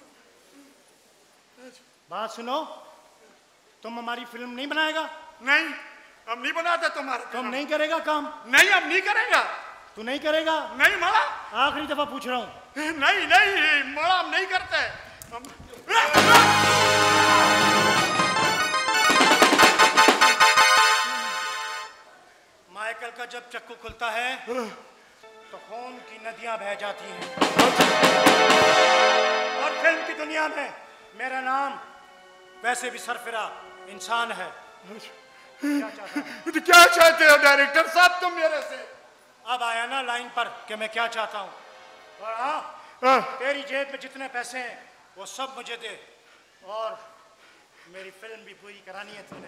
बात सुनो, तुम हमारी फिल्म नहीं बनाएगा? नहीं हम नहीं बनाते तुम्हारे। तुम नहीं करेगा काम? नहीं हम नहीं करेगा। तू नहीं करेगा? नहीं माड़ा, आखिरी दफा पूछ रहा हूँ। नहीं नहीं माड़ा हम नहीं करते हम... माइकल का जब चक्कू खुलता है तो खून की नदियां बह जाती हैं। और फिल्म की दुनिया में मेरा नाम वैसे भी सरफिरा इंसान है। क्या चाहता है? क्या चाहते हो डायरेक्टर साहब तुम मेरे से? अब आया ना लाइन पर कि मैं क्या चाहता हूँ। और हाँ, तेरी जेब में जितने पैसे हैं वो सब मुझे दे, और मेरी फिल्म भी पूरी करानी है तूने।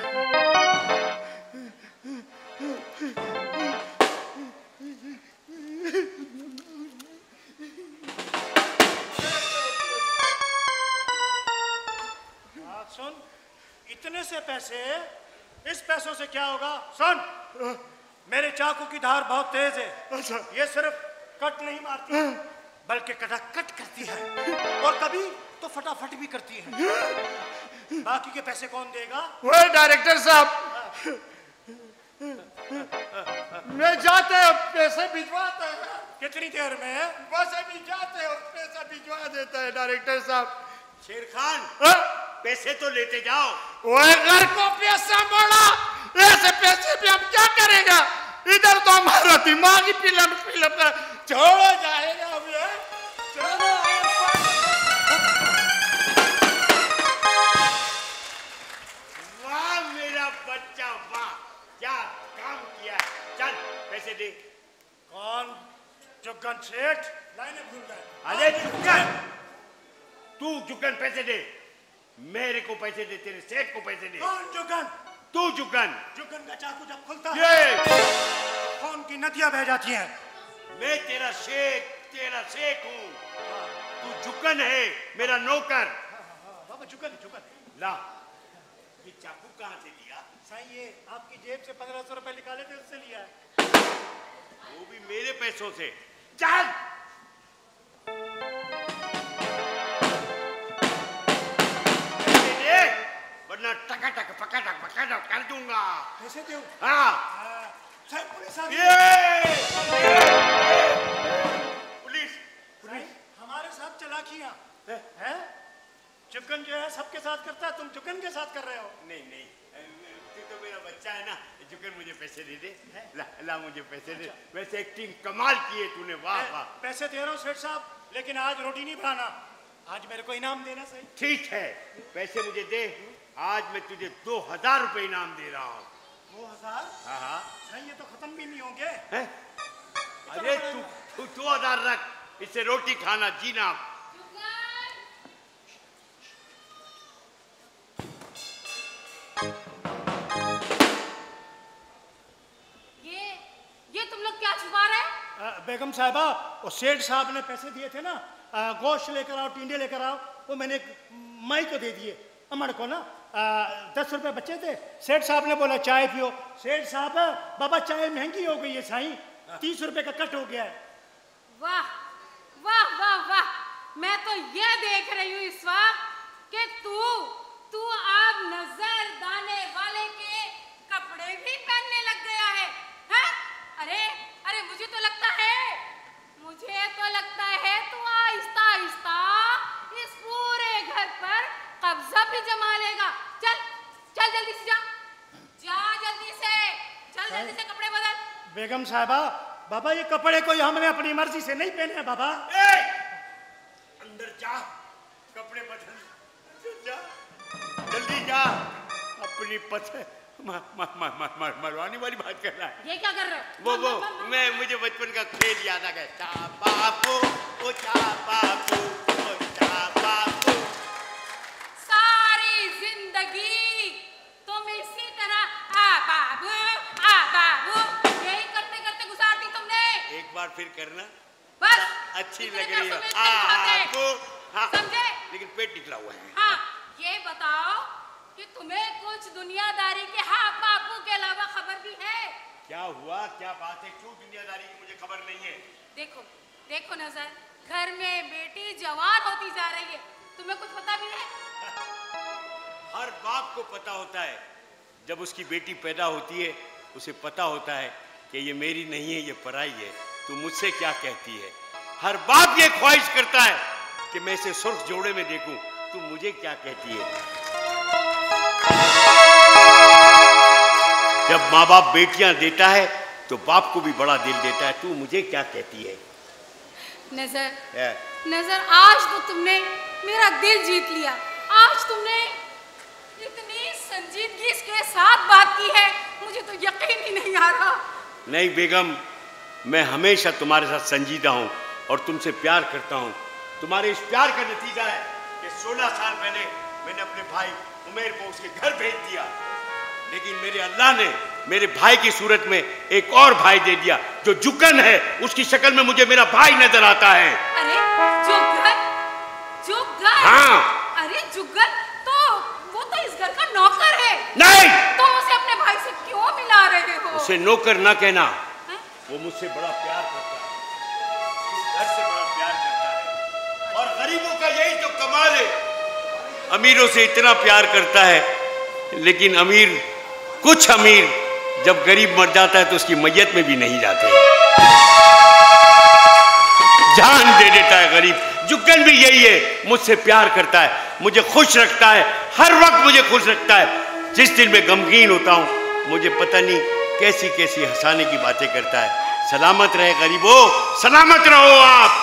बात सुन, इतने से पैसे, इस पैसों से क्या होगा? सुन, मेरे चाकू की धार बहुत तेज है। अच्छा। ये सिर्फ कट नहीं मारती बल्कि कटाकट करती है, और कभी तो फटाफट भी करती है। बाकी के पैसे कौन देगा? वो डायरेक्टर साहब मैं जाते हो पैसे भिजवाते हैं। कितनी देर में? बस अभी जाते हो पैसा भिजवा देता है डायरेक्टर साहब। शेर खान पैसे तो लेते जाओ। वो घर को पैसा मोड़ा, ऐसे पैसे भी हम क्या करेगा? इधर तो हमारा दिमाग ही फिल्म फिल्म का छोड़ो जाएगा अभी। चलो वाह मेरा बच्चा वाह, क्या काम किया। चल पैसे दे। कौन? जुग्गन सेठ? लाइनें भूल गए। अरे जुग्गन, तू जुग्गन पैसे दे। मेरे को पैसे दे, तेरे सेठ को पैसे दे। कौन जुग्गन? तू जुग्गन। जुग्गन का चाकू जब खुलता ये खून की नदियां बह जाती हैं। मैं तेरा शेख, तेरा शेख हूँ। तू जुग्गन है, मेरा नौकर। बाबा जुग्गन, जुग्गन। ला, ये चाकू कहाँ से लिया? साईं ये आपकी जेब से पंद्रह सौ रुपए निकाले थे, उससे लिया है। वो भी मेरे पैसों से। चल वरना टका टक पका टक पका टक कर दूंगा। कैसे दे? हाँ। साईं पुलिस आ गई। पुलिस पुलिस हमारे साथ चालाकियां हैं। जुग्गन जो है सबके साथ करता है, तुम जुग्गन के साथ कर रहे हो। नहीं नहीं, तू तो मेरा बच्चा है ना। जुग्गन मुझे पैसे दे दे। ला ला मुझे पैसे दे। वैसे एक्टिंग कमाल की है तूने, वाह वाह। पैसे दे रहा हूँ सेठ साहब, लेकिन आज रोटी नहीं बनाना, आज मेरे को इनाम देना। सही ठीक है, पैसे मुझे दे। आज मैं तुझे दो हजार रुपए इनाम दे रहा हूँ। दो हजार? हाँ हाँ। नहीं ये तो खत्म भी नहीं होंगे। है? अरे तू तू दो हजार रख, इससे रोटी खाना जीना। ये ये तुम लोग क्या छुपा रहे? अ, बेगम साहबा, वो सेठ साहब ने पैसे दिए थे ना, अ, गोश्त लेकर आओ, टिंडे लेकर आओ, वो मैंने माई को दे दिए, अमर को ना। आ, दस रुपए बचे थे, सेठ साहब ने बोला चाय पियो। सेठ साहब, बाबा चाय महंगी हो गई है साईं, तीस रुपए का कट हो गया है। वाह वाह वाह वाह, मैं तो ये देख रही हूँ इस वक्त कि तू तू अब नजर दाने वाले के कपड़े भी पहनने लग गया है, हैं? अरे अरे मुझे तो लगता है मुझे तो लगता है तू आहिस्ता आहिस्ता इस पूरे घर पर कब्जा भी जमा लेगा। चल चल जल्दी से जा जा जल्दी से चल जल्दी से कपड़े बदल। बेगम साहबा, बाबा ये कपड़े कोई हमने अपनी मर्जी से नहीं पहने हैं बाबा। ए! अंदर जा, कपड़े बदल, जा जल्दी जा। अपनी पथ मरवाने वाली बात कर रहा है। ये क्या कर रहे हो? वो वो मैं मुझे बचपन का खेल याद आ गया। चा बापू ओ चा बापू ओ चा बापू। सारी जिंदगी तुम इसी तरह आ बाबू आ बाबू यही करते करते गुजार दी तुमने। एक बार फिर करना, बस अच्छी लग रही है। हाँ, समझे? लेकिन पेट निकला हुआ है। हाँ, ये बताओ कि तुम्हें कुछ दुनियादारी के हाँ बापू के अलावा खबर भी है? क्या हुआ, क्या बात है, क्यों दुनियादारी की मुझे खबर नहीं है? देखो देखो नजर, घर में बेटी जवान होती जा रही है, तुम्हें कुछ पता भी है? हर बाप को पता होता है, जब उसकी बेटी पैदा होती है उसे पता होता है कि ये मेरी नहीं है, ये पराई है। तू मुझसे क्या कहती है? हर बाप ये ख्वाहिश करता है कि मैं इसे सुर्ख जोड़े में देखूं। तू मुझे क्या कहती है? जब माँ बाप बेटियां देता है तो बाप को भी बड़ा दिल देता है। तू मुझे क्या कहती है? नजर है? नजर, आज तो तुमने मेरा दिल जीत लिया। आज तुमने इतनी संजीदगी के साथ बात की है, मुझे तो यकीन ही नहीं आ रहा। नहीं बेगम, मैं हमेशा तुम्हारे साथ संजीदा हूँ और तुमसे प्यार करता हूँ। तुम्हारे इस प्यार का नतीजा है कि सोलह साल पहले मैंने अपने भाई उमेर को उसके घर भेज दिया, लेकिन मेरे अल्लाह ने मेरे भाई की सूरत में एक और भाई दे दिया जो जुगन है। उसकी शक्ल में मुझे मेरा भाई नजर आता है। अरे जुगन, जुगन? हाँ। अरे जुगन तो वो तो इस घर का नौकर है। नहीं, तुम उसे अपने भाई से क्यों मिला रहे हो? उसे नौकर ना कहना, वो मुझसे बड़ा प्यार करता है, इस घर से बड़ा प्यार करता है। और गरीबों का यही तो कमाल है, अमीरों से इतना प्यार करता है, लेकिन अमीर कुछ अमीर जब गरीब मर जाता है तो उसकी मैयत में भी नहीं जाते, जान दे देता है गरीब। जुगन भी यही है, मुझसे प्यार करता है, मुझे खुश रखता है, हर वक्त मुझे खुश रखता है। जिस दिन मैं गमगीन होता हूँ मुझे पता नहीं कैसी कैसी हंसाने की बातें करता है। सलामत रहे गरीबों, सलामत रहो आप।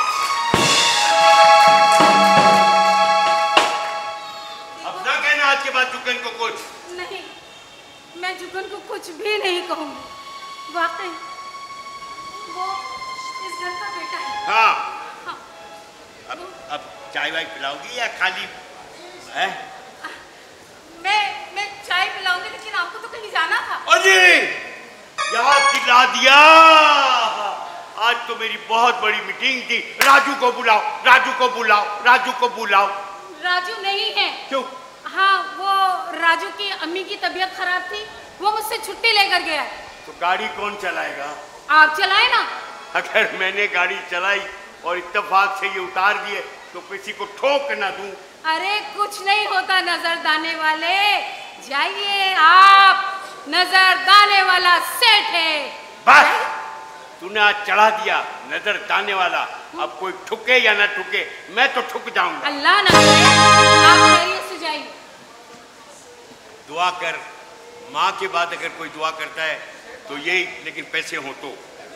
अब ना कहना आज के बाद जुगन को कुछ। नहीं, मैं जुगन को कुछ भी नहीं कहूंगी। वाकई वो इस घर का बेटा है। हाँ, हाँ। अब अब चाय वाय पिलाओगी या खाली है? मैं मैं चाय पिलाऊंगी, लेकिन आपको तो कहीं जाना था। अरे याद दिला दिया, आज तो मेरी बहुत बड़ी मीटिंग थी। राजू को बुलाओ, राजू को बुलाओ, राजू को बुलाओ। राजू नहीं है। क्यों? हाँ, वो राजू की अम्मी की तबीयत खराब थी, वो मुझसे छुट्टी लेकर गया है। तो गाड़ी कौन चलाएगा? आप चलाए ना। अगर मैंने गाड़ी चलाई और इत्तेफाक से ये उतार दिए तो किसी को ठोक ना दूं। अरे कुछ नहीं होता नजर दाने वाले, जाइए आप, नजर दाने वाला सेठ है। बस तूने आज चढ़ा दिया नजर दाने वाला, अब कोई ठुके या ना ठुके मैं तो ठुक जाऊंगा। अल्लाह ना करे, आप खैरियत से जाइए। दुआ कर, माँ के बाद अगर कोई दुआ करता है तो यही, लेकिन पैसे हो तो।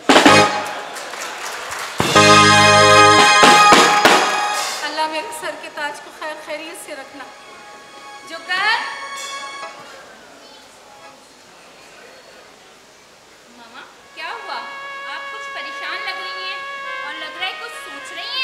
अल्लाह मेरे सर के ताज को खैर खैरियत से रखना। जुगन, मामा क्या हुआ? आप कुछ परेशान लग रही हैं और लग रहा है कुछ सोच रही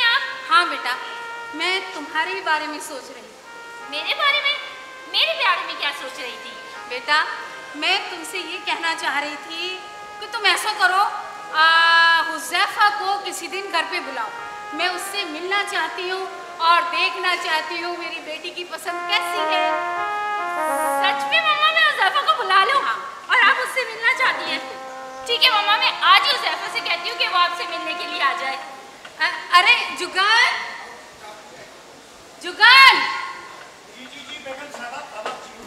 बेटा, मैं तुम्हारे ही बारे में सोच रही थी। मेरे बारे में? मेरे बारे में क्या सोच रही थी? बेटा, मैं तुमसे ये कहना चाह रही थी कि तुम ऐसा करो, आ, हुज़ैफा को किसी दिन घर पे बुलाओ। मैं उससे मिलना चाहती हूँ और देखना चाहती हूँ मेरी बेटी की पसंद कैसी है। सच में मम्मा, मैं हुज़ैफा को बुला लूँ? हाँ। और आप उससे मिलना चाहती हैं? ठीक है मम्मा, मैं आज ही हुज़ैफा से कहती हूँ कि वो आपसे मिलने के लिए आ जाए। आ, अरे जुगान, जुगान। जी जी जी बेगम साहब,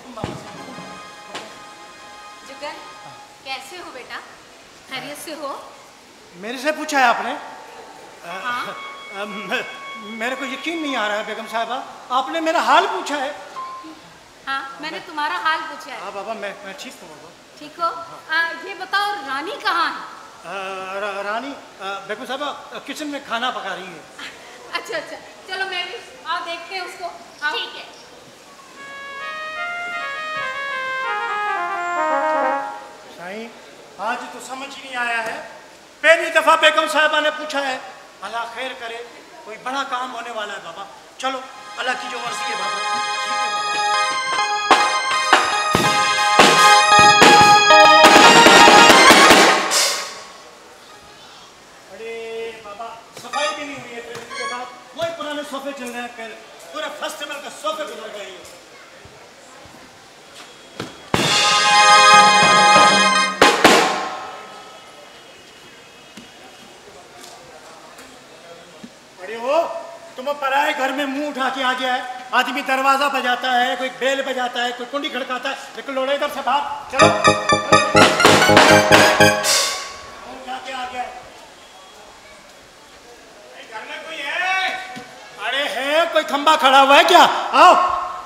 जुगान, कैसे हो बेटा? खैरियत से हो? मेरे से पूछा है आपने? हाँ? आ, आ, मेरे को यकीन नहीं आ रहा है बेगम साहबा, आपने मेरा हाल पूछा है। हाँ, मैंने तुम्हारा हाल पूछा है। हाँ बाबा, मैं मैं ठीक हूँ बाबा। ठीक हो? आ, ये बताओ रानी कहाँ है? आ, रा, रानी बेगम साहबा किचन में खाना पका रही है। अच्छा अच्छा, चलो मैं भी आओ देखते हैं उसको। ठीक है। साईं, आज तो समझ ही नहीं आया है। पहली दफा बेगम साहबा ने पूछा है। अल्लाह खैर करे, कोई बड़ा काम होने वाला है बाबा। चलो, अल्लाह की जो मर्जी है बाबा। ठीक है बाबा। अरे बाबा, सफाई भी नहीं हुई है ट्रेनिंग के बाद। वही पुराने सोफे चल रहे हैं, पूरे फेस्टिवल का सोफे गुजर गए हैं। अरे वो तुम पराए घर में मुंह उठा के आ गया है। आदमी दरवाजा बजाता है, कोई बेल बजाता है, कोई कुंडी खड़काता है, लेकिन लोड़े इधर से बाहर चलो। उठा के आ गया है। घर में कोई है? अरे है, कोई खंबा खड़ा हुआ है क्या? आओ।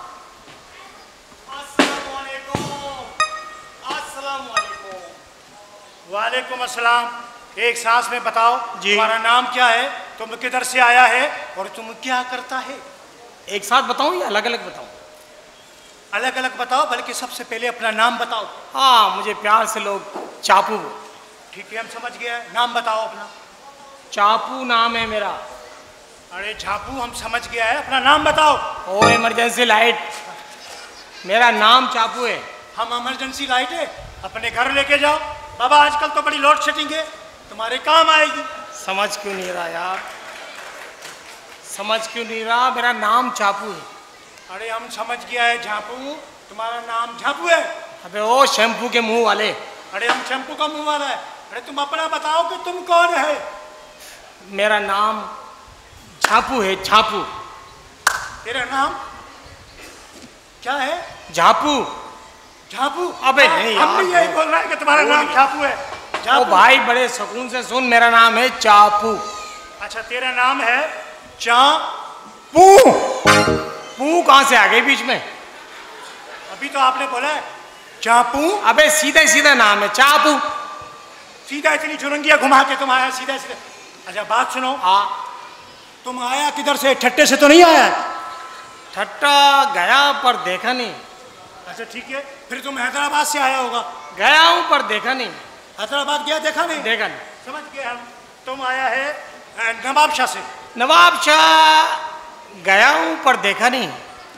वालेकुम अस्सलाम। एक सांस में बताओ जी, तुम्हारा नाम क्या है, तुम किधर से आया है और तुम क्या करता है? एक साथ बताऊं या अलग अलग बताऊं? अलग अलग बताओ, बल्कि सबसे पहले अपना नाम बताओ। हाँ, मुझे प्यार से लोग चापू। ठीक है, हम समझ गए। नाम बताओ अपना। चापू नाम है मेरा। अरे झापू हम समझ गया है, अपना नाम बताओ। ओ इमरजेंसी लाइट, मेरा नाम चापू है। हम इमरजेंसी लाइट है, अपने घर लेके जाओ। बाबा आजकल तो बड़ी लोड शेडिंग है, तुम्हारे काम आएगी। समझ क्यों नहीं रहा यार, समझ क्यों नहीं रहा? मेरा नाम चापू है। अरे हम समझ गया है झापू, तुम्हारा नाम झापू है। अबे ओ शैम्पू के मुंह वाले। अरे हम शैम्पू का मुंह वाला है। अरे तुम अपना बताओ कि तुम कौन है? मेरा नाम झापू है, झापू। तेरा नाम क्या है? झापू। झापू? अबे नहीं यार, हम भी यही बोल रहे हैं कि तुम्हारा नाम झापू है। ओ भाई बड़े सुकून से सुन, मेरा नाम है चापू। अच्छा, तेरा नाम है चापू। पू कहां से आ गई बीच में? अभी तो आपने बोला है चापू। अबे सीधा सीधा नाम है चापू। सीधा इतनी चुरंगियां घुमा के तुम आया सीधा सीधा? अच्छा बात सुनो। हाँ। तुम आया किधर से? ठट्टे से तो नहीं आया? ठट्टा गया पर देखा नहीं। अच्छा ठीक है, फिर तुम हैदराबाद से आया होगा। गया हूं पर देखा नहीं। हैदराबाद गया, देखा नहीं? देखा नहीं। समझ गए हम। तुम आया है नवाब शाह से। नवाब शाह गया हूं पर देखा नहीं।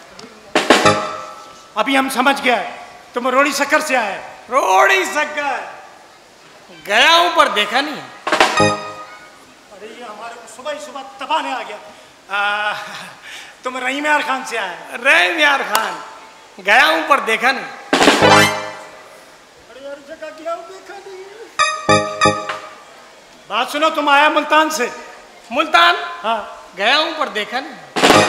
अभी हम समझ गया, तुम रोड़ी शक्कर से आए। रोड़ी शक्कर गया हूं पर देखा नहीं। अरे ये हमारे को सुबह ही सुबह तपाने आ गया। आ, तुम रहीम यार खान से आए। रहीम यार खान गया हूं पर देखा नहीं। अरे यार जगह गया हूं, देखा नहीं। बात सुनो, तुम आया मुल्तान से। मुल्तान? हाँ। गया हूं पर देखा नहीं।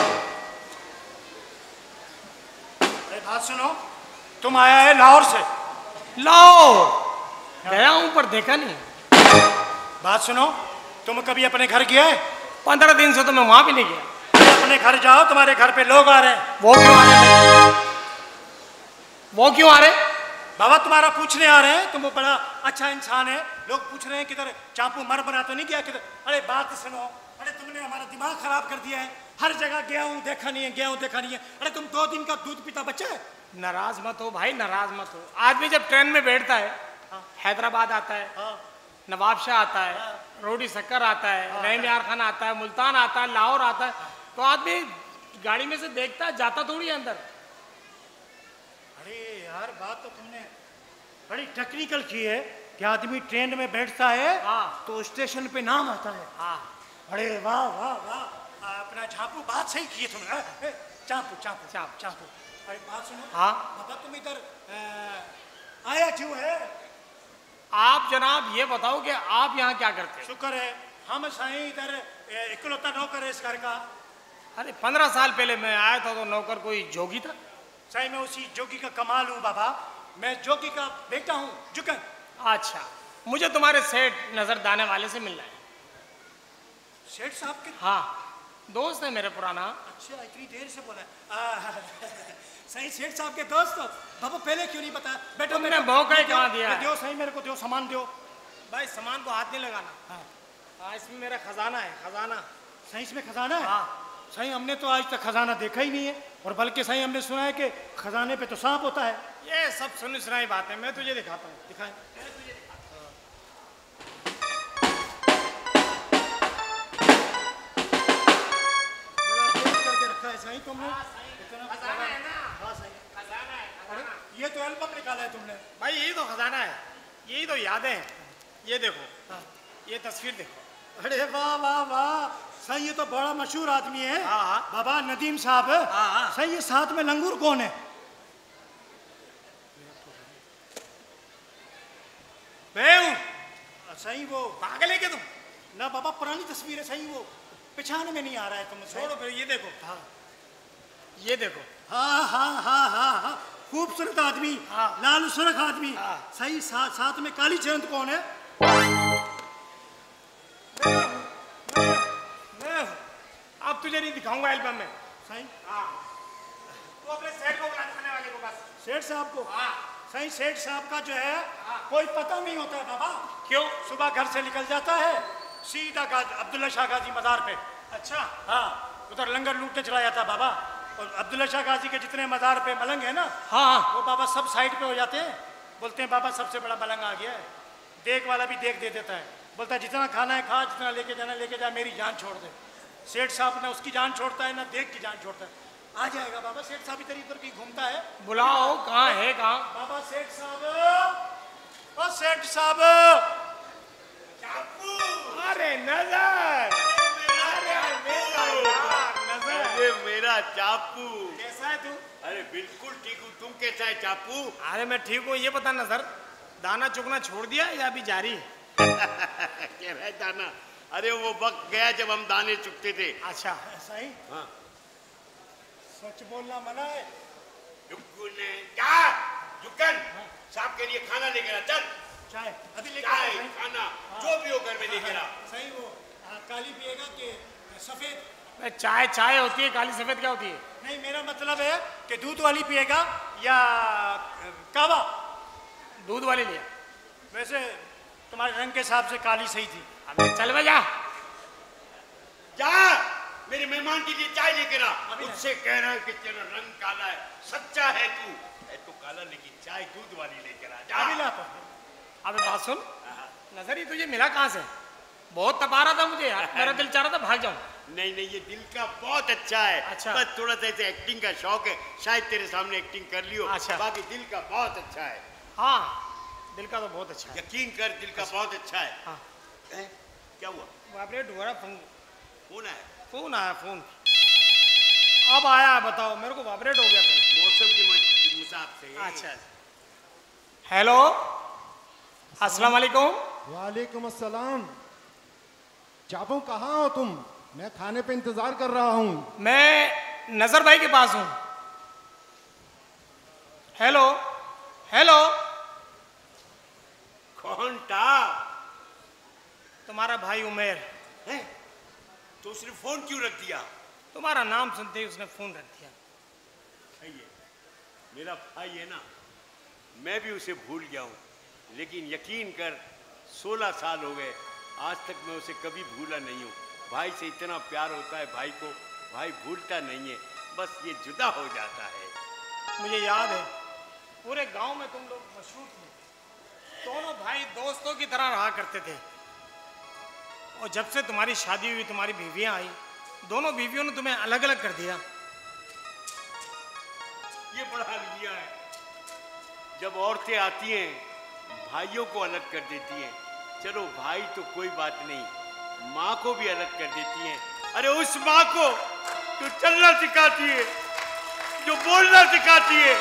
अरे बात सुनो, तुम आया है लाहौर से। लाहौर गया हूं पर देखा नहीं। बात सुनो, तुम कभी अपने घर गया है? पंद्रह दिन से तो मैं वहां भी नहीं गया। अपने घर जाओ, तुम्हारे घर पे लोग आ रहे हैं। वो क्यों आ रहे? वो क्यों आ रहे? बाबा तुम्हारा पूछने आ रहे हैं, तुम बड़ा अच्छा इंसान है। लोग पूछ रहे हैं किधर चापू मर बना तो नहीं गया किधर? अरे बात सुनो, अरे तुमने हमारा दिमाग खराब कर दिया है। हर जगह गया हूँ देखा नहीं है, गया हूँ देखा नहीं है। अरे तुम दो दिन का दूध पीता बच्चा है। नाराज मत हो भाई, नाराज मत हो। आदमी जब ट्रेन में बैठता है, हैदराबाद आता है, हाँ। नवाबशाह आता है, रोडी शक्कर आता है, रहीम यार खान आता है, मुल्तान आता है, लाहौर आता है, तो आदमी गाड़ी में से देखता है, जाता थोड़ी है अंदर। अरे यार बात तो तुमने बड़ी टेक्निकल की है कि आदमी ट्रेन में बैठता है तो स्टेशन पे नाम आता है। हाँ। अरे वाह वाह वाह, अपना झापू बात सही की है तुमने। चापू चापू चाप चापू। अरे बात सुनो। हाँ। बाबा तुम इधर अ, आया क्यों है? आप जनाब ये बताओ कि आप यहाँ क्या करते हैं? शुक्र है हम साईं इधर अ, इकलौता नौकर है इस घर का। अरे पंद्रह साल पहले मैं आया था तो नौकर कोई जोगी था। साईं मैं उसी जोगी का कमाल हूँ बाबा, मैं जोगी का बेटा हूँ जुगन। अच्छा, मुझे तुम्हारे सेठ नजर दाने वाले से मिलना है। सेठ साहब के? हाँ, दोस्त है मेरे पुराना। अच्छा इतनी देर से बोला। सही सेठ साहब के दोस्त हो बाबा, पहले क्यों नहीं बताया? बैठो तुमने मौका ही कहाँ दिया है? दो सही मेरे को दो सामान दो। भाई सामान को हाथ नहीं लगाना। हाँ, हाँ इसमें मेरा खजाना है, खजाना। सही इसमें खजाना है? हाँ। सही हमने तो आज तक खजाना देखा ही नहीं है, और बल्कि सही हमने सुना है कि खजाने पे तो सांप होता है। ये सब सुनी सुनाई बात है, मैं तुझे दिखाता हूँ। दिखाएं। सही तुमने खजाना है ना? हाँ सही खजाना है, अरे ये तो एल्बम निकाला है तुमने। भाई यही तो खजाना है, यही तो यादें हैं। ये देखो, ये तस्वीर देखो। अरे वाह वाह वाह, सही ये तो बड़ा मशहूर आदमी है। हाँ हाँ। बाबा नदीम साहब। हाँ हाँ। सही ये साथ में लंगूर कौन है? मैं हूँ। सही वो पागल है क्या तुम? ना बाबा पुरानी तस्वीर है, सही वो पिछाने में नहीं आ रहा है। तुम छोड़ो फिर, ये देखो। हाँ ये देखो। हाँ हाँ हाँ हाँ हाँ, खूबसूरत आदमी। हाँ। लाल सुरख आदमी। हाँ। सही साथ साथ में काली चरंद कौन है? मैं हूँ। अब तुझे नहीं दिखाऊंगा एल्बम में। सही हाँ, तो अपने सेठ को बुला, खाने वाले को बस। सेठ साहब को? हाँ। सही सेठ साहब का जो है कोई पता नहीं होता है बाबा। क्यों? सुबह घर से निकल जाता है सीधा गाजी अब्दुल्ला शाह गाजी मज़ार पे। अच्छा। हाँ, उधर लंगर लूटने चला जाता है बाबा। और अब्दुल्ला शाह गाजी के जितने मज़ार पे मलंग है ना, हाँ वो बाबा सब साइड पे हो जाते हैं। बोलते हैं बाबा सबसे बड़ा मलंग आ गया है। देख वाला भी देख दे देता है, बोलता है जितना खाना है खा, जितना लेके जाना लेके जा, मेरी जान छोड़ दे। सेठ साहब ना उसकी जान छोड़ता है ना देख की जान छोड़ता है। आ जाएगा बाबा, सेठ साहब इधर इधर कहीं घूमता है। बुलाओ, कहाँ है? कहाँ? बाबा सेठ साहब, ओ सेठ साहब। अरे नजर, अरे मेरा यार नजर, अरे मेरा चापू। कैसा है तू? अरे बिल्कुल ठीक हूँ, तुम कैसा है चापू? अरे मैं ठीक हूँ। ये बता नजर, दाना चुगना छोड़ दिया या अभी जारी? क्या है दाना? अरे वो वक्त गया जब हम दाने चुगते थे। अच्छा। सही। हाँ। सच बोलना मना है। जुक्कन क्या? जुक्कन साहब के लिए खाना लेकर आ, चल। चाय अभी लेकर चाय आ, सही। खाना जो भी हो घर में लेकर आ। सही वो आ, काली पिएगा कि सफेद? चाय चाय होती है, काली सफेद क्या होती है? नहीं मेरा मतलब है कि दूध वाली पिएगा या कावा? दूध वाली लिया। वैसे तुम्हारे रंग के हिसाब से काली सही थी। अबे चल बे जा। जा मेरे मेहमान के लिए चाय लेकर आ। उससे कह रहा है कि तेरा रंग काला है, सच्चा है तू है तो काला, लेकिन चाय दूध वाली लेकर आ। जा। अभी लाता। अबे बात सुन, नजर ही तुझे मिला कहाँ से? बहुत तपा रहा था मुझे यार, मेरा दिल चाह रहा था भाग जाऊं। नहीं नहीं, ये दिल का बहुत अच्छा है। अच्छा। बस थोड़ा सा ऐसे एक्टिंग का शौक है, शायद तेरे सामने एक्टिंग कर लियो। अच्छा। बाकी दिल का बहुत अच्छा है। हाँ, दिल का तो बहुत अच्छा है। यकीन कर, दिल का बहुत अच्छा है। हाँ। है? क्या हुआ? वाइब्रेट हो रहा फोन। फोन है? फोन आया, फोन अब आया। बताओ, मेरे को वाइब्रेट हो गया पहले। मौसम के हिसाब से। अच्छा। हेलो, अस्सलाम वालेकुम। वालेकुम अस्सलाम। चापू कहाँ हो तुम? मैं खाने पे इंतजार कर रहा हूँ। मैं नजर भाई के पास हूँ। Hello hello. कौन था? तुम्हारा भाई उमेर है? तो उसने फोन क्यों रख दिया? तुम्हारा नाम सुनते ही उसने फोन रख दिया। सही है, मेरा भाई है ना, मैं भी उसे भूल गया हूँ, लेकिन यकीन कर सोलह साल हो गए, आज तक मैं उसे कभी भूला नहीं हूँ। भाई से इतना प्यार होता है भाई को, भाई भूलता नहीं है, बस ये जुदा हो जाता है। मुझे याद है, पूरे गांव में तुम लोग मशहूर थे। दोनों भाई दोस्तों की तरह रहा करते थे और जब से तुम्हारी शादी हुई, तुम्हारी बीवियां आई, दोनों बीवियों ने तुम्हें अलग अलग कर दिया। ये बढ़ा लिया है। जब औरतें आती हैं भाइयों को अलग कर देती हैं। चलो भाई तो कोई बात नहीं, माँ को भी अलग कर देती हैं। अरे उस माँ को जो चलना सिखाती है, जो बोलना सिखाती है,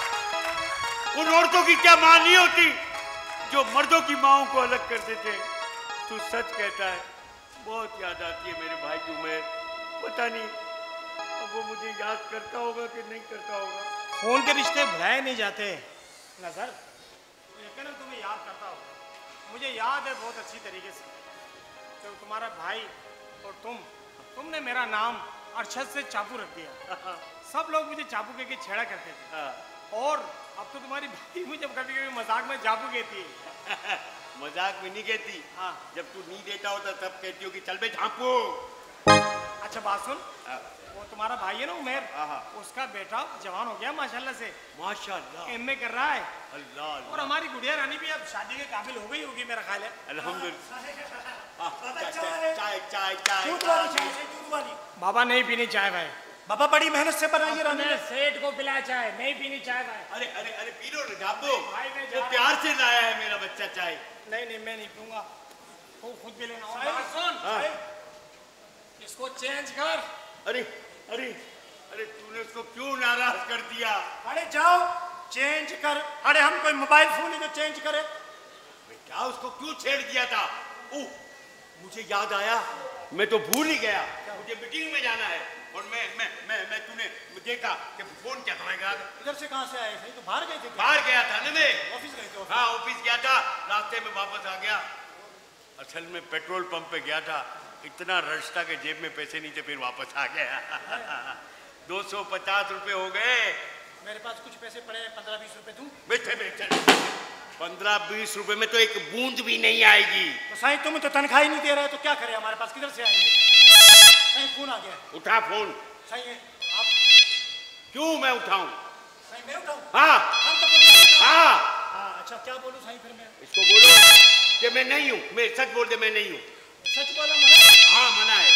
उन औरतों की क्या माँ नहीं होती जो मर्दों की माँओं को अलग कर देते हैं। तू सच कहता है, बहुत याद आती है मेरे भाई की उम्र। पता नहीं अब वो मुझे याद करता होगा कि नहीं करता होगा। फोन के रिश्ते भुलाए नहीं जाते नजर, यकीनन तुम्हें याद करता होगा। मुझे याद है बहुत अच्छी तरीके से जब तो तुम्हारा भाई और तुम तुमने मेरा नाम अरशद से चापू रख दिया। सब लोग मुझे चापू कह के छेड़ा करते थे और अब तो तुम्हारी भाई मुझे कभी कभी मजाक में चापू कहती है। मजाक में नहीं कहती। हाँ। जब तू नहीं देता होता तब कहती हो कि चल बे झांपू। अच्छा बात सुन, वो तुम्हारा भाई है ना उमेर, उसका बेटा जवान हो गया माशाल्लाह से। माशाल्लाह एमए कर रहा है। अल्लाह अल्लाह। और हमारी गुड़िया रानी भी अब शादी के काबिल हो गई होगी मेरा ख्याल है। अल्हम्दुलिल्लाह। चाय चाय चाय दूध वाली चाय से दूध वाली। बाबा नहीं पीनी चाय भाई। बाबा बड़ी मेहनत से बनाई रानी ने। सेठ को पिला चाय, नहीं पीनी चाय भाई। अरे अरे अरे पी लो ना झापू। भाई मैं जो प्यार से लाया है मेरा बच्चा चाय। नहीं नहीं मैं नहीं पीऊंगा, वो खुद भी लेना। और बात सुन, इसको चेंज कर। अरे अरे अरे तूने उसको क्यों नाराज कर दिया? अरे जाओ चेंज कर। अरे हम कोई मोबाइल फोन ही तो चेंज करे। क्या उसको क्यों छेड़ दिया था? ओ, मुझे याद आया, मैं तो भूल ही गया। मुझे मीटिंग में जाना है और मैं मैं मैं मैं तूने देखा कि फोन क्या था। इधर से कहाँ से आए थे? तो बाहर गए थे क्या? बाहर गया था ना मैं, ऑफिस गए थे। हाँ ऑफिस गया था, रास्ते में वापस आ गया। असल में पेट्रोल पंप पे गया था, इतना रश था कि जेब में पैसे नहीं थे, फिर वापस आ गया। दो सौ पचास रुपए हो गए। मेरे पास कुछ पैसे पड़े हैं, पंद्रह बीस रुपए दूं? बैठे बैठे पंद्रह बीस रुपए में तो एक बूंद भी नहीं आएगी। तो साईं तुम तो तनख्वाह ही नहीं दे रहे, तो क्या करें? हमारे पास किधर से आएंगे? साईं फोन आ गया। उठा फोन। साईं आप क्यों मैं उठाऊं? साईं मैं उठाऊं? हाँ हम तो बोल हाँ हाँ। अच्छा क्या बोलूं साईं फिर मैं? इसको बोलो कि मैं नहीं हूँ। मैं सच बोल दे मैं नहीं हूँ। सच बोला मना? हाँ मना है।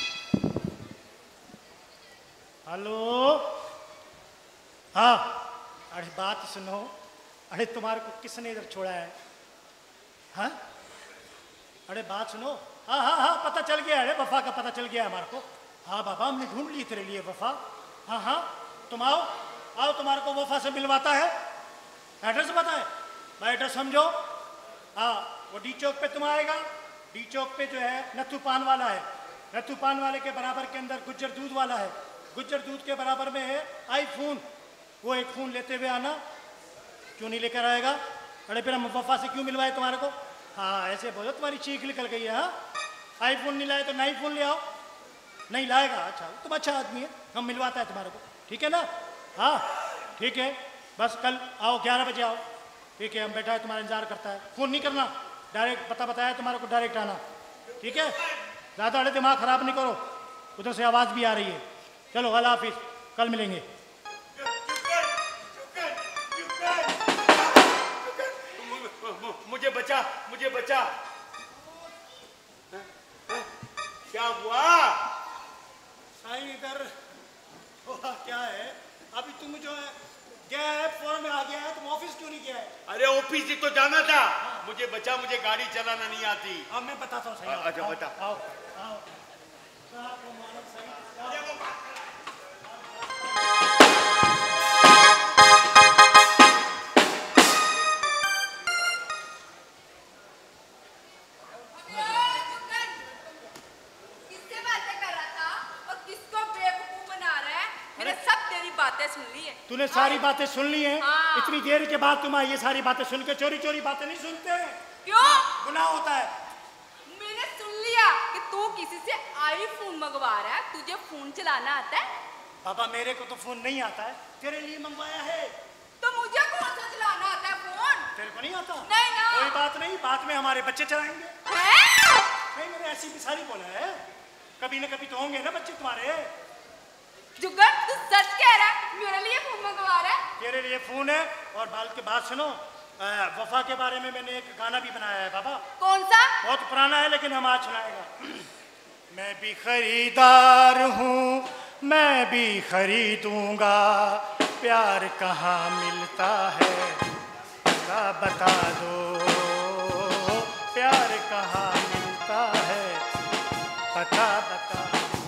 हेलो हाँ। अरे बात सुनो। अरे तुम्हारे को किसने इधर छोड़ा है? हाँ अरे बात सुनो। हाँ हाँ हाँ पता चल गया। अरे वफा का पता चल गया हमारे को। हाँ बाबा हमने ढूंढ ली तेरे लिए वफा। हाँ हाँ तुम आओ आओ, तुम्हारे को वफा से मिलवाता है। एड्रेस बताए भाई, एड्रेस समझो। हाँ वो डी चौक पे तुम आएगा। डी चौक पे जो है नथु पान वाला है, नथु पान वाले के बराबर के अंदर गुज्जर दूध वाला है, गुज्जर दूध के बराबर में है आईफोन। वो एक फोन लेते हुए आना। क्यों नहीं लेकर आएगा? अरे फिर हम वफा से क्यों मिलवाए तुम्हारे को? हाँ ऐसे बोलो, तुम्हारी चीख निकल गई है। हाँ आईफोन नहीं लाए तो नई फोन ले आओ। नहीं लाएगा? अच्छा तुम अच्छा आदमी है, हम मिलवाता है तुम्हारे को, ठीक है ना? हाँ ठीक है, बस कल आओ ग्यारह बजे आओ। ठीक है हम बैठा है तुम्हारा इंतजार करता है। फोन नहीं करना, डायरेक्ट पता बताया तुम्हारे को, डायरेक्ट आना, ठीक है? ज़्यादा अरे दिमाग खराब नहीं करो, उधर से आवाज़ भी आ रही है। चलो अल्लाह हाफिज़, कल मिलेंगे। मुझे बचा, मुझे बचा। क्या हुआ? साईं इधर हुआ क्या है? अभी तुम जो है गया है फौरन में आ गया है, तुम ऑफिस क्यों नहीं गया है? अरे ऑफिस ही तो जाना था। हाँ। मुझे बचा, मुझे गाड़ी चलाना नहीं आती। अब मैं बताता हूँ साईं। अच्छा बता। आओ आओ आपको मालूम सही। सुन ली है। तूने सारी बातें सुन ली हैं? हाँ। इतनी देर के बाद तुम ये सारी बातें सुन के चोरी चोरी बातें नहीं सुनते? क्यों? गुनाह होता है। मैंने सुन लिया कि तू किसी से आईफोन मंगवा रहा है, तुझे फोन चलाना आता है? बाबा मेरे को तो फोन नहीं आता है, तेरे लिए मंगवाया है। तो मुझे कौन सा चलाना आता है फोन? तेरे को नहीं आता? नहीं ना। कोई बात नहीं, बाद में हमारे बच्चे चलाएंगे। है? नहीं मैंने ऐसी भी सारी बोला है, कभी न कभी तो होंगे ना बच्चे तुम्हारे। जुगर तू सच कह रहा है? मेरे लिए फोन मंगवा रहा है? तेरे लिए फोन है। और बाल के बात सुनो, वफा के बारे में मैंने एक गाना भी बनाया है बाबा। कौन सा? बहुत पुराना है लेकिन हम आज सुनाएगा। मैं भी खरीदार हूँ, मैं भी खरीदूंगा, प्यार कहाँ मिलता है पता बता दो, प्यार कहाँ मिलता है पता बता।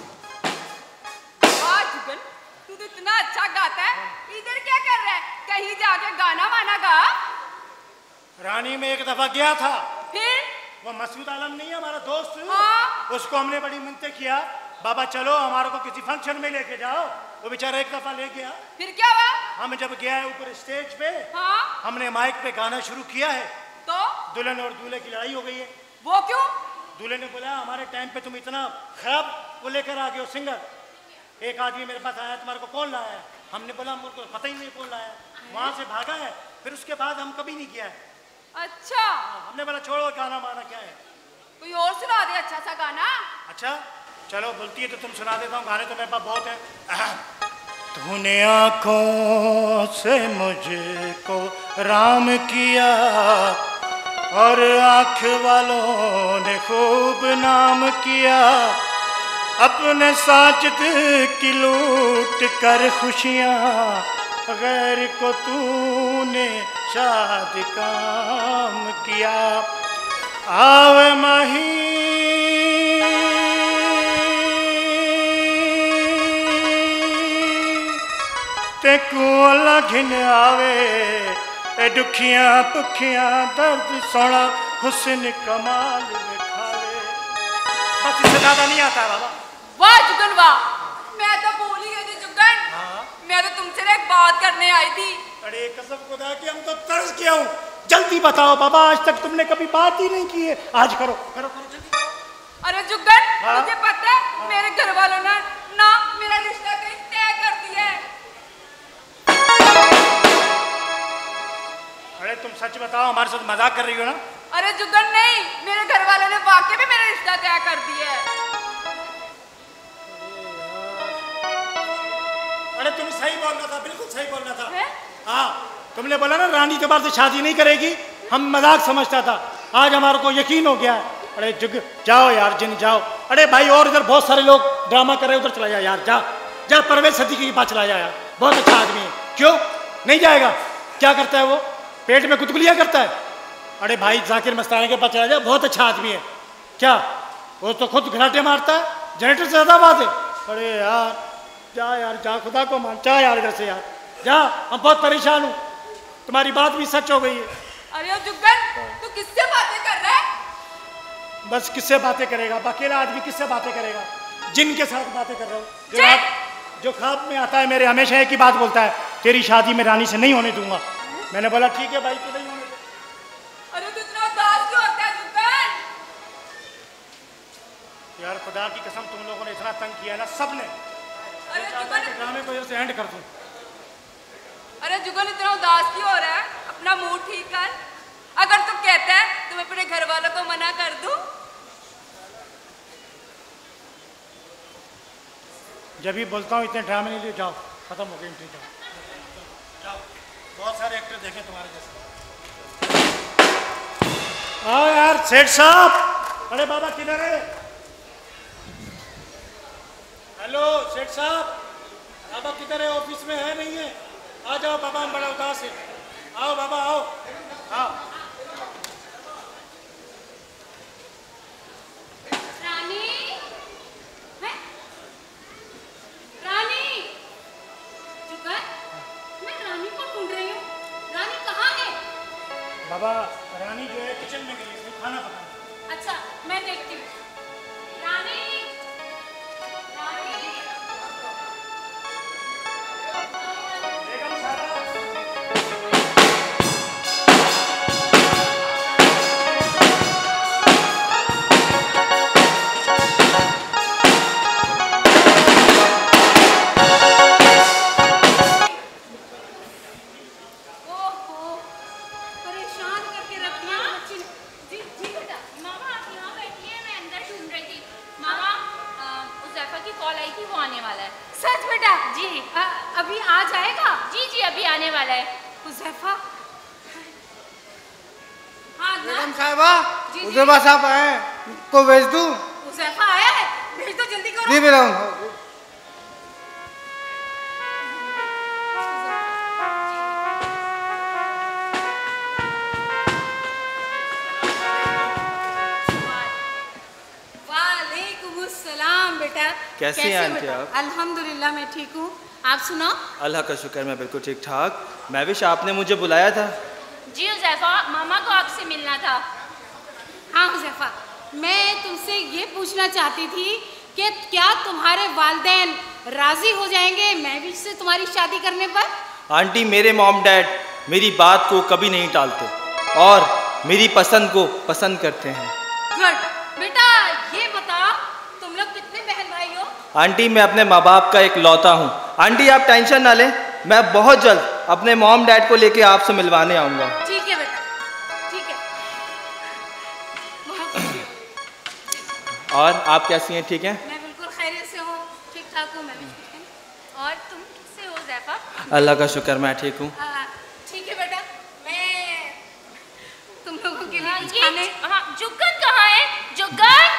वाह जुगन, तू तो इतना अच्छा गाता है, इधर क्या कर रहा है? कहीं जाके गाना वाना गा। रानी में एक दफा गया था, फिर वो मसूद आलम नहीं है हमारा दोस्त, हाँ? उसको हमने बड़ी मिन्नतें किया, बाबा चलो हमारे को किसी फंक्शन में लेके जाओ। वो बेचारा एक दफा ले गया। फिर क्या हुआ? हम जब गया है ऊपर स्टेज पे, हाँ? हमने माइक पे गाना शुरू किया है तो दुल्हन और दूल्हे की लड़ाई हो गई है। वो क्यों? दूल्हे ने बोला हमारे टाइम पे तुम इतना खराब वो लेकर आ गए हो सिंगर। एक आदमी मेरे पास आया, तुम्हारे को कौन लाया है? हमने बोला हमको तो पता ही नहीं कौन लाया। वहां से भागा है, फिर उसके बाद हम कभी नहीं किया है। अच्छा, हमने बोला छोड़ो गाना माना क्या है, कोई और सुना दे अच्छा सा गाना। अच्छा चलो बोलती है तो तुम सुना देता हूँ, गाने तो मेरे पास बहुत है। तूने आंखों से मुझको राम किया और आंख वालों ने खूब नाम किया, अपने साजिद की लूट कर खुशियाँ गैर को तूने शाद काम किया। आवे मही ते कुआला घिन आवे, ए दुखियां पुखियां दर्द सोना हुस्न कमाल दिखावे। बस इससे ज्यादा नहीं आता है बाबा। वाह जुगन वाह, मैं तो भूल ही गई थी जुगन। हाँ? मैं तो तुमसे ना एक बात करने आई थी। अरे कसम खुदा की हम तो तरस गया हूँ, जल्दी बताओ बाबा, आज तक तुमने कभी बात ही नहीं की है, आज करो करो करो जल्दी करो। अरे जुगन, हाँ? मुझे पता है, हाँ? मेरे घर वालों ने ना मेरा रिश्ता कहीं तय कर दिया है। अरे तुम सच बताओ, हमारे साथ मजाक कर रही हो ना? अरे जुगन नहीं, मेरे घर वालों ने वाकई में मेरा रिश्ता तय कर दिया है। अरे तुम सही बोलना था, बिल्कुल सही बोलना था। हाँ तुमने बोला ना रानी के बाद से शादी नहीं करेगी, हम मजाक समझता था, आज हमारे को यकीन हो गया। अरे जुग जाओ यार जिन जाओ। अरे भाई और इधर बहुत सारे लोग ड्रामा कर रहे हैं, उधर चला जा यार, जा जा परवेज सदीकी के पास चला जा यार, बहुत अच्छा आदमी है। क्यों नहीं जाएगा? क्या करता है वो? पेट में गुदगुलिया करता है। अरे भाई जाकिर मस्तानी के पास चला जा, बहुत अच्छा आदमी है। क्या वो तो खुद घराटे मारता है, जनरेटर से ज्यादा बात है। अरे यार जा यार जा, खुदा को मान, जा यार इधर से यार जा, हम बहुत परेशान हूँ, तुम्हारी बात भी सच हो गई है। अरे जुगन तू किससे बातें कर रहा है? बस किससे बातें करेगा, अकेला आदमी किससे बातें करेगा? जिन के साथ बातें कर रहा हूँ, जो रात जो ख्वाब में आता है मेरे, हमेशा एक ही बात बोलता है, तेरी शादी में रानी से नहीं होने दूंगा। मैंने बोला ठीक है भाई तो नहीं होने। अरे तू इतना उदास क्यों होता है जुगन? यार खुदा की कसम तुम लोगों ने इतना तंग किया है ना सबने। अरे जुगन ड्रामे को इधर से एंड कर दूं। अरे जुगन इतना उदास क्यों हो रहा है? अपना मूड ठीक कर। अगर तू कहता है तो मैं अपने घर वालों को मना कर दूं। जब भी बोलता हूँ इतने ड्रामे नहीं ले, जाओ खत्म हो गई, ठीक है जाओ, बहुत सारे एक्टर देखे तुम्हारे जैसे। आओ यार सेठ साहब। अरे बाबा किधर है? हेलो सेठ साहब, बाबा किधर है? ऑफिस में है नहीं है? आ जाओ बाबा, हम बड़ा उदास है। आओ बाबा आओ आओ। रानी है? रानी जुगन, मैं रानी को ढूंढ रही हूँ, रानी कहाँ है? बाबा रानी जो है किचन में गई है खाना पकाने। अच्छा मैं देखती हूँ। रानी रानी बेगम साहब। ओहो, परेशान करके रख दिया बच्ची ने। जी जी बेटा। मामा आप यहाँ बैठिए, मैं अंदर ढूंढ रही थी। मामा उज़ैफा की कॉल आई थी, वो आने वाला है। सच बेटा? जी आ, अभी आ जाएगा? जी जी अभी आने वाला है। उज़ैफा हाँ बेगम साहिबा, जी, जी। उजैफा साहब आए, को भेज दूं? उजैफा आया है, भेज दो जल्दी करो। जी बेगम। वालेकुमुस्सलाम बेटा। कैसी हैं आंटी बेटा? आप? अल्हम्दुलिल्लाह मैं ठीक हूँ, आप सुनाओ? अल्लाह का शुक्र, मैं बिल्कुल ठीक ठाक। महविश, आपने मुझे बुलाया था? जी हुज़ैफा, मामा को आपसे मिलना था। हाँ हुज़ैफा, मैं तुमसे ये पूछना चाहती थी कि क्या तुम्हारे वालिदैन राजी हो जाएंगे महविश से तुम्हारी शादी करने पर? आंटी, मेरे मॉम डैड मेरी बात को कभी नहीं टालते और मेरी पसंद को पसंद करते हैं। गुड बेटा, ये बताओ तुम लोग कितने बहन भाई हो? आंटी, मैं अपने माँ बाप का एक लौता हूँ। आंटी, आप टेंशन ना लें, मैं बहुत जल्द अपने मॉम डैड को लेके आपसे मिलवाने आऊँगा। ठीक है बेटा, ठीक है। बहुत खुशी। और आप कैसी हैं, ठीक हैं? मैं बिल्कुल खैरियत से हूँ, ठीक ठाक हूँ। मैं भी ठीक हूँ। और तुम कैसे हो हुज़ैफा? अल्लाह का शुक्र, मैं ठीक हूँ। आ, ठीक है बेटा, मैं तुम लोगों के लिए कुछ ये खाने। हाँ, जुग्गन कहाँ है? जुग्गन?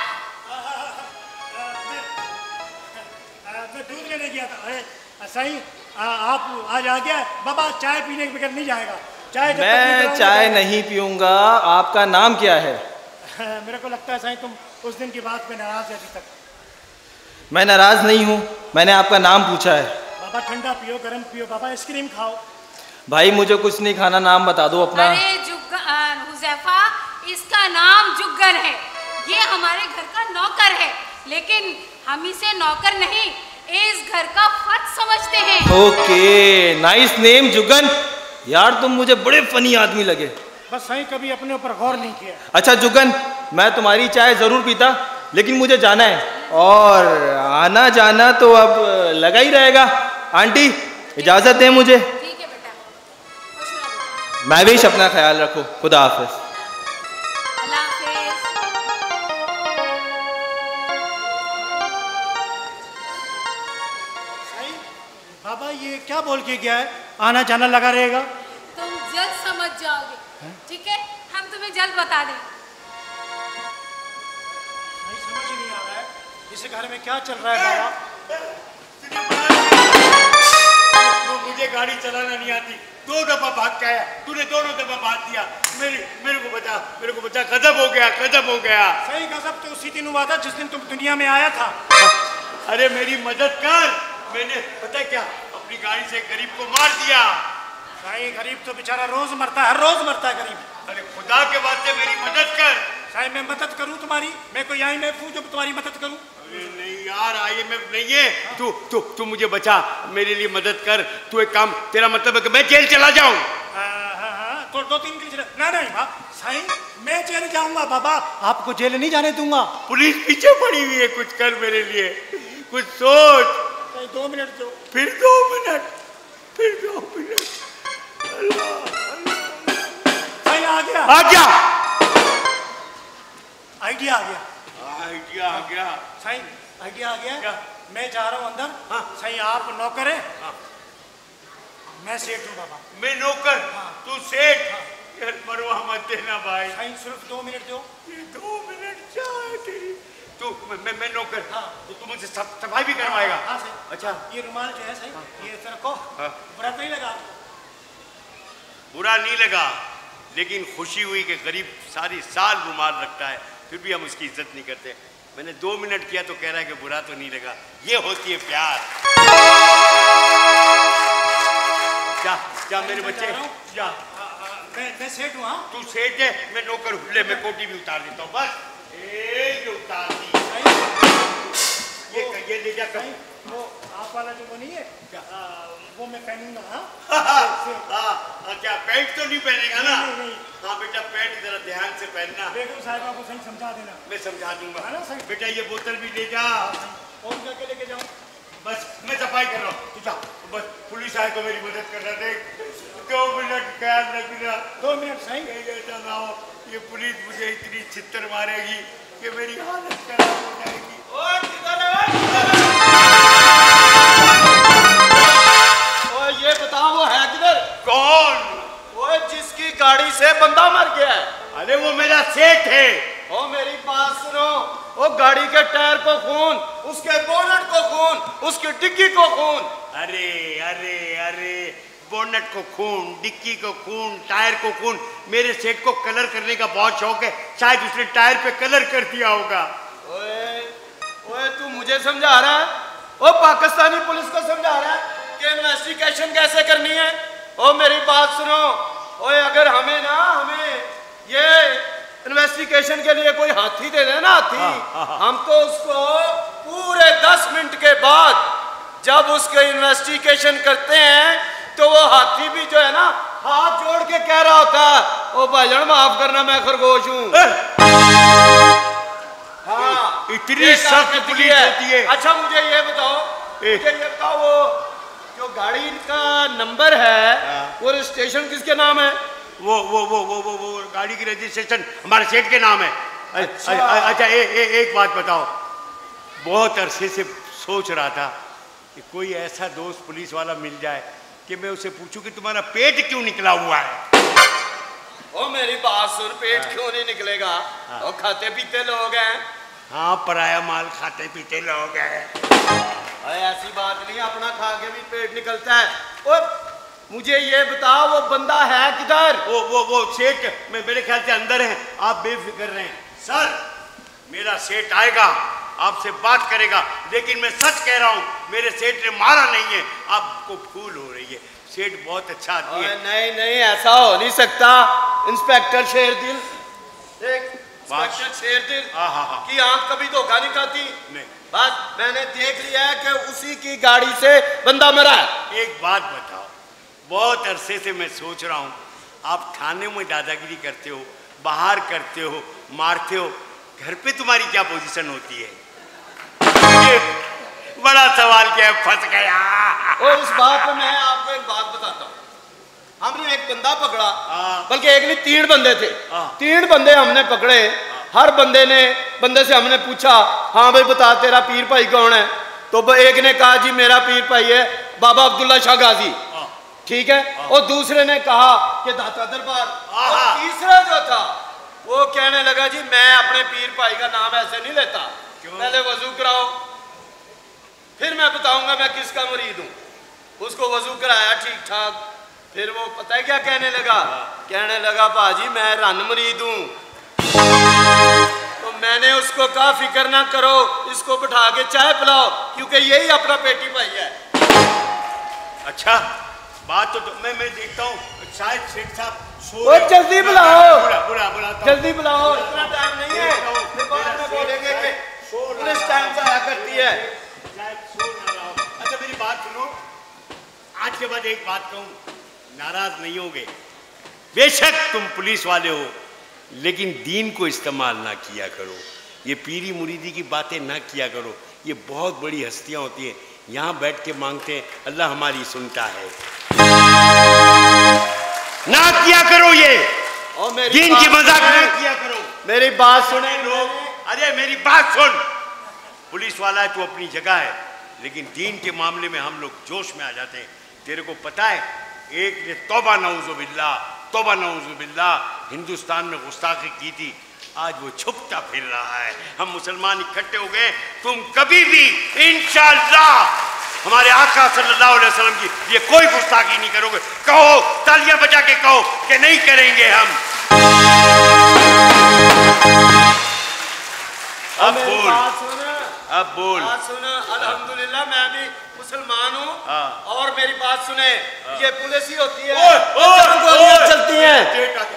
मैं दूध लेने गया था। अरे सही, आ, आप आज आ गया। बाबा चाय पीने के बगैर नहीं जाएगा। चाय जब तक नहीं मैं पिलाऊंगा चाय तो- नहीं पीऊँगा। आपका नाम क्या है? मेरे को लगता है सही तुम उस दिन की बात पे नाराज है अभी तक। मैं नाराज नहीं हूँ, मैंने आपका नाम पूछा है। बाबा ठंडा पियो, गरम पियो, बाबा आइसक्रीम खाओ। भाई मुझे कुछ नहीं खाना, नाम बता दो अपना। अरे जुग्गन, हुज़ैफा, इसका नाम जुग्गन है। ये हमारे घर का नौकर है, लेकिन हम इसे नौकर नहीं, इस घर का फर्द समझते हैं। Okay, nice name Jugan. यार तुम मुझे बड़े फनी आदमी लगे। बस सही कभी अपने ऊपर गौर नहीं किया। अच्छा जुगन, मैं तुम्हारी चाय जरूर पीता, लेकिन मुझे जाना है और आना जाना तो अब लगा ही रहेगा। आंटी इजाजत दें मुझे। ठीक है बेटा, खुश रहो। महविश, अपना ख्याल रखो। खुदा हाफिज। अल्लाह हाफिज। सही बाबा ये क्या बोल के गया है? आना जाना लगा रहेगा। तुम जल्द समझ जाओगे, ठीक है? हम तुम्हें जल्द बता दें। नहीं समझ ही नहीं आ रहा है इस घर में क्या चल रहा है बाबा। वो मुझे गाड़ी चलाना नहीं आती, दो दफा भाग के आया, तूने दोनों दफा भाग दिया। मेरे मेरे को बचा, मेरे को बचा। गजब हो गया, गजब हो गया। सही गजब तो उसी दिन हुआ था जिस दिन तुम दुनिया में आया था। अरे मेरी मदद कर। मैंने पता है क्या, अपनी गाड़ी से गरीब को मार दिया। सही गरीब तो बेचारा रोज मरता है, हर रोज मरता है गरीब। अरे खुदा के वास्ते मेरी मदद कर। सही मैं मदद करूं तुम्हारी? मैं कोई आई मैं जो तुम्हारी मदद करूं? अरे नहीं यार, आई एम एफ नहीं है। तू तू तू मुझे बचा, मेरे लिए मदद कर। तू एक काम, तेरा मतलब है कि मैं जेल चला जाऊं? हाँ हाँ हाँ, तो दो तीन दिन ना नहीं बा सही मैं जेल जाऊंगा बाबा, आपको जेल नहीं जाने दूंगा। पुलिस पीछे पड़ी हुई है, कुछ कर मेरे लिए, कुछ सोच। दो मिनट दो। फिर दो मिनट, फिर दो मिनट। अल्लाह सही आ गया, आ गया, आइडिया आ गया, आइडिया आ गया। सही आइडिया आ गया। क्या? मैं जा रहा हूँ अंदर। हाँ। सही आप नौकर है, हाँ। मैं सेठ हूँ बाबा। मैं नौकर, हाँ। तू सेठ। हाँ। यार परवाह मत देना भाई। सही सिर्फ दो मिनट दो। ये दो मिनट चाहे तेरी। तू मैं मैं नौकर। हाँ। तो तू मुझसे सफाई भी करवाएगा? हाँ सही। अच्छा, ये रुमाल जो है सही, हाँ। ये इस रखो। हाँ। बुरा तो नहीं लगा? बुरा नहीं लगा, लेकिन खुशी हुई कि गरीब सारी साल रुमाल रखता है, फिर भी हम उसकी इज्जत नहीं करते। मैंने दो मिनट किया तो कह रहा है कि बुरा तो नहीं लगा। ये होती है प्यार। क्या क्या मेरे बच्चे, क्या? मैं मैं सेठ हूँ। हाँ तू सेठ है, मैं नौकर हूँ। ले मैं कोटी भी उतार देता हूँ। बस ए, ये उतार दी। ये ये ले जा कर। वो आप वाला जो वो नहीं है क्या? आ, वो मैं पहनूंगा। हाँ हाँ, क्या पैंट तो नहीं पहनेगा ना? नहीं, नहीं। हाँ बेटा, पैंट जरा ध्यान से पहनना। बेगम साहिबा को सही समझा देना। मैं समझा दूंगा। है ना सही? बेटा ये बोतल भी ले जा। और जाके लेके जाऊँ? बस मैं सफाई कर रहा हूँ, तू जा। बस पुलिस आए तो मेरी मदद करना। देख, दो मिनट ख्याल रखना। दो मिनट सही। ऐसा ना हो ये पुलिस मुझे इतनी छित्तर मारेगी कि मेरी हालत खराब हो जाएगी। ओए किधर है? ओए ये बताओ वो है किधर? कौन? ओए जिसकी गाड़ी से बंदा मर गया है। अरे वो मेरा सेठ है। ओ मेरी बात सुनो, ओ गाड़ी के टायर को खून, उसके बोनट को खून, उसकी डिक्की को खून। अरे अरे अरे बोनट को खून, डिक्की को खून, टायर को खून। मेरे सेठ को कलर करने का बहुत शौक है, शायद उसने टायर पे कलर कर दिया होगा। ओए ओए तू मुझे समझा रहा है? ओ पाकिस्तानी पुलिस को समझा रहा है कि इन्वेस्टिगेशन कैसे करनी है? ओ मेरी बात सुनो, ओए अगर हमें ना हमें ये इन्वेस्टिगेशन के लिए कोई हाथी दे दे ना, हाथी, हाँ, हाँ, हाँ। हम तो उसको पूरे दस मिनट के बाद जब उसके इन्वेस्टिगेशन करते हैं तो वो हाथी भी जो है ना हाथ जोड़ के कह रहा होता है, ओ भाईजान माफ करना मैं खरगोश हूँ। हाँ, इतनी सख्त पुलिस होती है। अच्छा मुझे ये बताओ, मुझे ये बताओ वो जो गाड़ी का नंबर है वो रजिस्ट्रेशन किसके नाम है? वो वो वो वो वो, वो गाड़ी की रजिस्ट्रेशन हमारे सेठ के नाम है। अच्छा, अच्छा ए, ए, एक बात बताओ, बहुत अरसे से सोच रहा था कि कोई ऐसा दोस्त पुलिस वाला मिल जाए कि मैं उसे पूछूं कि तुम्हारा पेट क्यों निकला हुआ है। ओ मेरी बात सुन, पेट हाँ। क्यों नहीं निकलेगा? हाँ। और खाते पीते लोग हैं। हाँ, पराया माल खाते पीते लोग हैं। ऐसी बात नहीं, अपना खा के भी पेट निकलता है। और मुझे ये बताओ वो बंदा है किधर? वो वो वो सेठ मैं मेरे ख्याल से अंदर है, आप बेफिक्र रहें। सर मेरा सेठ आएगा, आपसे बात करेगा, लेकिन मैं सच कह रहा हूँ मेरे सेठ ने मारा नहीं है, आपको भूल हो रही है। सेठ बहुत अच्छा आदमी है। नहीं नहीं ऐसा हो नहीं सकता। इंस्पेक्टर शेरदिल, देख इंस्पेक्टर शेरदिल की आंख कभी धोखा नहीं खाती। नहीं, बस मैंने देख लिया है कि उसी की गाड़ी से बंदा मरा है। एक बात बताओ, बहुत अरसे से मैं सोच रहा हूँ, आप थाने में दादागिरी करते हो, बाहर करते हो, मारते हो, घर पे तुम्हारी क्या पोजीशन होती है? बड़ा सवाल किया, फंस गया। और उस बात पे मैं आपको एक बात बताता हूँ। हमने एक बंदा पकड़ा, बल्कि एक नहीं तीन बंदे थे, तीन बंदे हमने पकड़े। हर बंदे ने बंदे से हमने पूछा, हाँ भाई बता तेरा पीर भाई कौन है? तो एक ने कहा जी मेरा पीर भाई है बाबा अब्दुल्ला शाह गाजी, ठीक है। और दूसरे ने कहा कि दाता दरबार। और तीसरा जो था वो कहने लगा जी मैं अपने पीर भाई का नाम ऐसे नहीं लेता, पहले वजू कराओ फिर मैं बताऊंगा मैं किसका मुरीद हूं। उसको वजू कराया ठीक ठाक, फिर वो पता है क्या कहने लगा? कहने लगा भाजी मैं रन मुरीद हूं। तो मैंने उसको कहा फिक्र ना करो, इसको बिठा के चाय पिलाओ, क्योंकि यही अपना पेटी भाई है। अच्छा बात तो, तो मैं मैं देखता हूँ शायद सेठ साहब वो जल्दी बुलाओ, बुला बुला बुला जल्दी बुलाओ, इतना टाइम नहीं है। फिर बाद में बोलेंगे कि पुलिस टाइम से आया करती है। अच्छा मेरी बात सुनो, आज के बाद एक बात कहूँ, नाराज नहीं होगे? बेशक तुम पुलिस वाले हो, लेकिन दीन को इस्तेमाल ना किया करो, ये पीरी मुरीदी की बातें ना किया करो। ये बहुत बड़ी हस्तियां होती हैं, यहाँ बैठ के मांगते हैं, अल्लाह हमारी सुनता है। ना किया करो ये, और दीन की मजाक ना किया करो। मेरी बात सुने लोग, अरे मेरी बात सुन, पुलिस वाला है तू अपनी जगह है, लेकिन दीन के मामले में हम लोग जोश में आ जाते हैं। तेरे को पता है एक ने तौबा नऊजुबिल्लाह तौबा नऊजुबिल्लाह हिंदुस्तान में गुस्ताखी की थी, आज वो छुपता फिर रहा है। हम मुसलमान इकट्ठे हो गए, तुम कभी भी इंशाअल्लाह हमारे आका सल्लल्लाहु अलैहि वसल्लम की ये कोई गुस्ताखी नहीं करोगे। कहो, तालियां बजा के कहो कि नहीं करेंगे हम। अब बोल, अब बोल। बात सुना, अल्हम्दुलिल्लाह मैं भी मुसलमान हूँ। और मेरी बात सुने, ये पुलिस ही होती है, गोलियां चलती हैं।